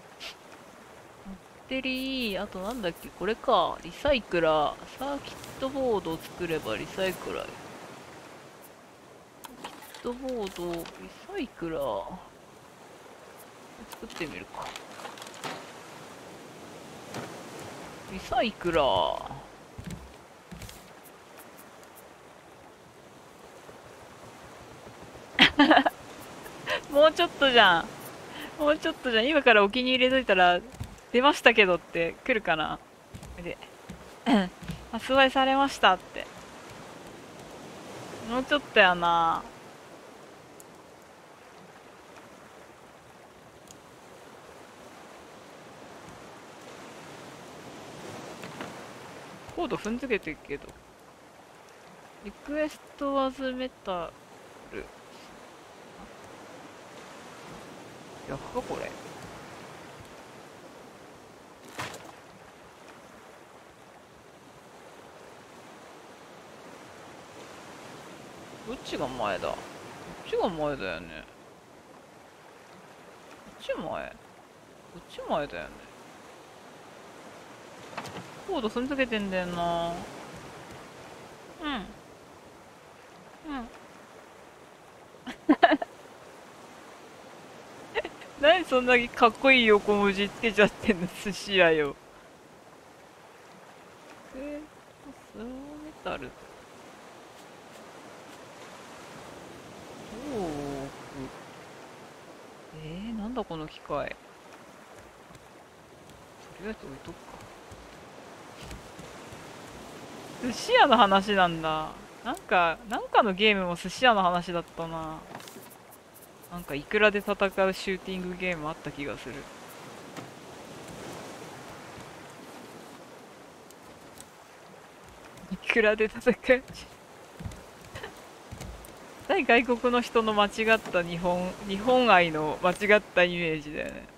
テリー、あとなんだっけ、これか。リサイクラー。サーキットボードを作ればリサイクラー。サーキットボード、リサイクラー。作ってみるか。リサイクラー。もうちょっとじゃん。もうちょっとじゃん。今からお気に入り入れといたら、出ましたけどって来るかな。で、発売されましたって。もうちょっとやな。コード踏んづけてるけど。リクエストワズメタル。逆かこれ。どっちが前だ？こっちが前だよね。こっち前。 こっち前だよね。コード踏んづけてんだよな。うん。うん。何そんなかっこいい横文字つけちゃってんの、寿司屋よ。スローメタル。おお。なんだこの機械。とりあえず置いとくか。寿司屋の話なんだ。なんかのゲームも寿司屋の話だったな。なんかいくらで戦うシューティングゲームあった気がする。いくらで戦う対外国の人の間違った日本愛の間違ったイメージだよね。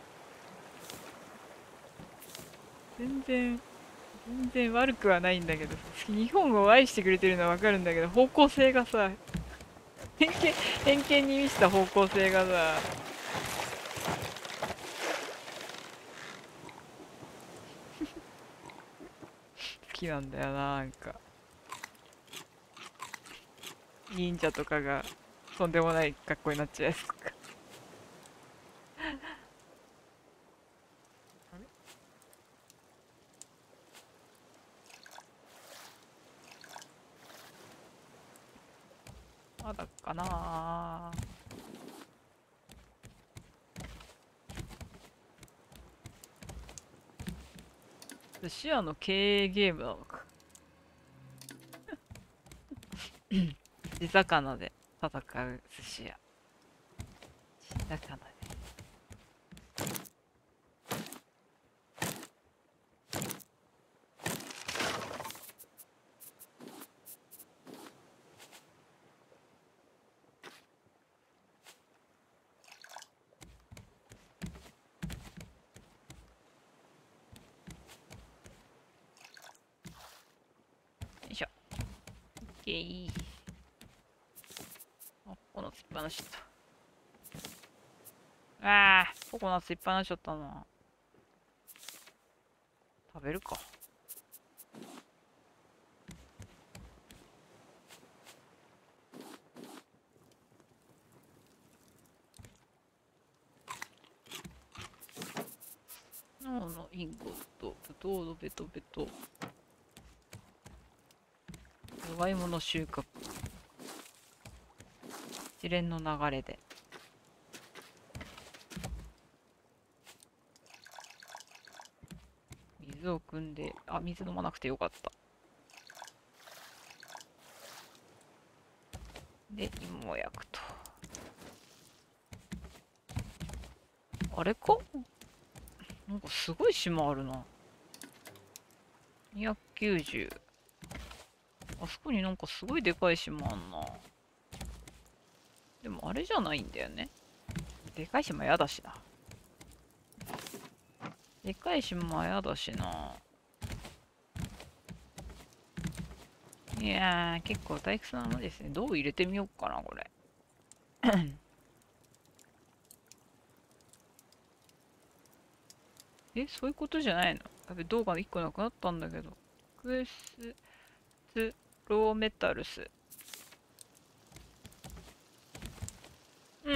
全然悪くはないんだけど、日本を愛してくれてるのはわかるんだけど、方向性がさ、偏見に満ちた方向性がさ、好きなんだよな、なんか。忍者とかがとんでもない格好になっちゃうやつとか。まだかな。寿司屋の経営ゲームなのか。地魚で戦う寿司屋。地魚で。よいしょ。オッケー。あ、ココナッツいっぱいなしちゃった。ああ、ココナッツいっぱいなしちゃったな。食べるか。脳のインゴット、ブドウのベトベト。じゃがいもの収穫。一連の流れで。水を汲んで、あ、水飲まなくてよかった。で、芋を焼くと。あれか？なんかすごい島あるな。290。あそこになんかすごいでかい島あんな。でもあれじゃないんだよね。でかい島やだしな。でかい島やだしな。いやー、結構退屈なのですね。どう入れてみようかな、これ。そういうことじゃないの？やべ、動画1個なくなったんだけど。クエスツローメタルス。うん。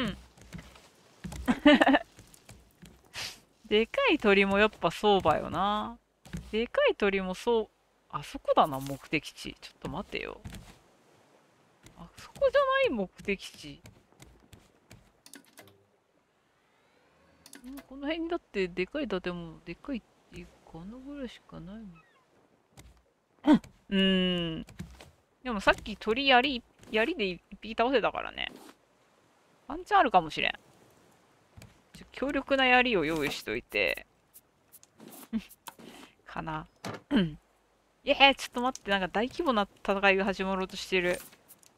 でかい鳥もやっぱそうだよな。でかい鳥もそう。あそこだな、目的地。ちょっと待てよ。あそこじゃない目的地。この辺にだってでかい建物、でかいっていうか、このぐらいしかないもん。でもさっき鳥槍で一匹倒せたからね。ワンチャンあるかもしれん。強力な槍を用意しといて。かな。ちょっと待って、なんか大規模な戦いが始まろうとしてる。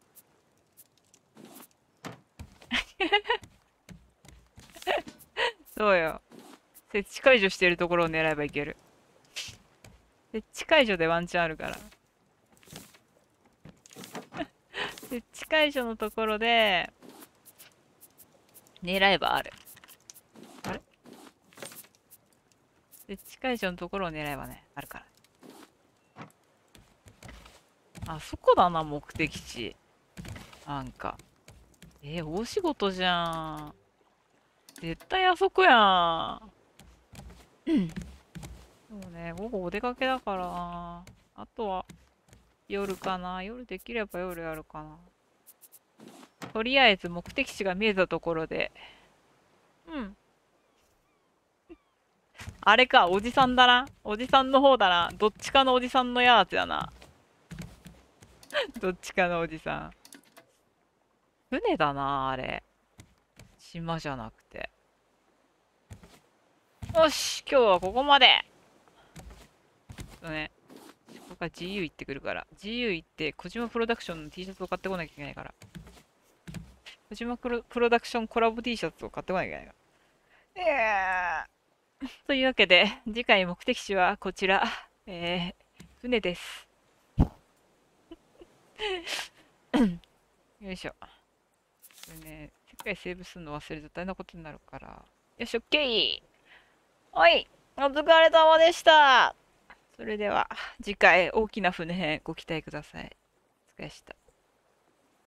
そうよ。設置解除してるところを狙えばいける。設置解除でワンチャンあるから。設置解除のところで、狙えばある。あれで、近い以上のところを狙えばね、あるから。あそこだな、目的地。なんか。大仕事じゃん。絶対あそこやん。そうね、午後お出かけだからな。あとは、夜かな。夜できれば夜やるかな。とりあえず目的地が見えたところで。うん。あれか、おじさんだな。おじさんの方だな。どっちかのおじさんのやつやな。どっちかのおじさん。船だな、あれ。島じゃなくて。よし、今日はここまで。ね。ここから GU 行ってくるから。GU 行って、小島プロダクションの T シャツを買ってこなきゃいけないから。小島プロダクションコラボ T シャツを買ってこなきゃいけないから。というわけで、次回目的地はこちら。船です。よいしょ。これね、世界セーブするの忘れると大変なことになるから。よし、オッケー。はい、お疲れ様でした。それでは、次回大きな船編ご期待ください。お疲れ様でした。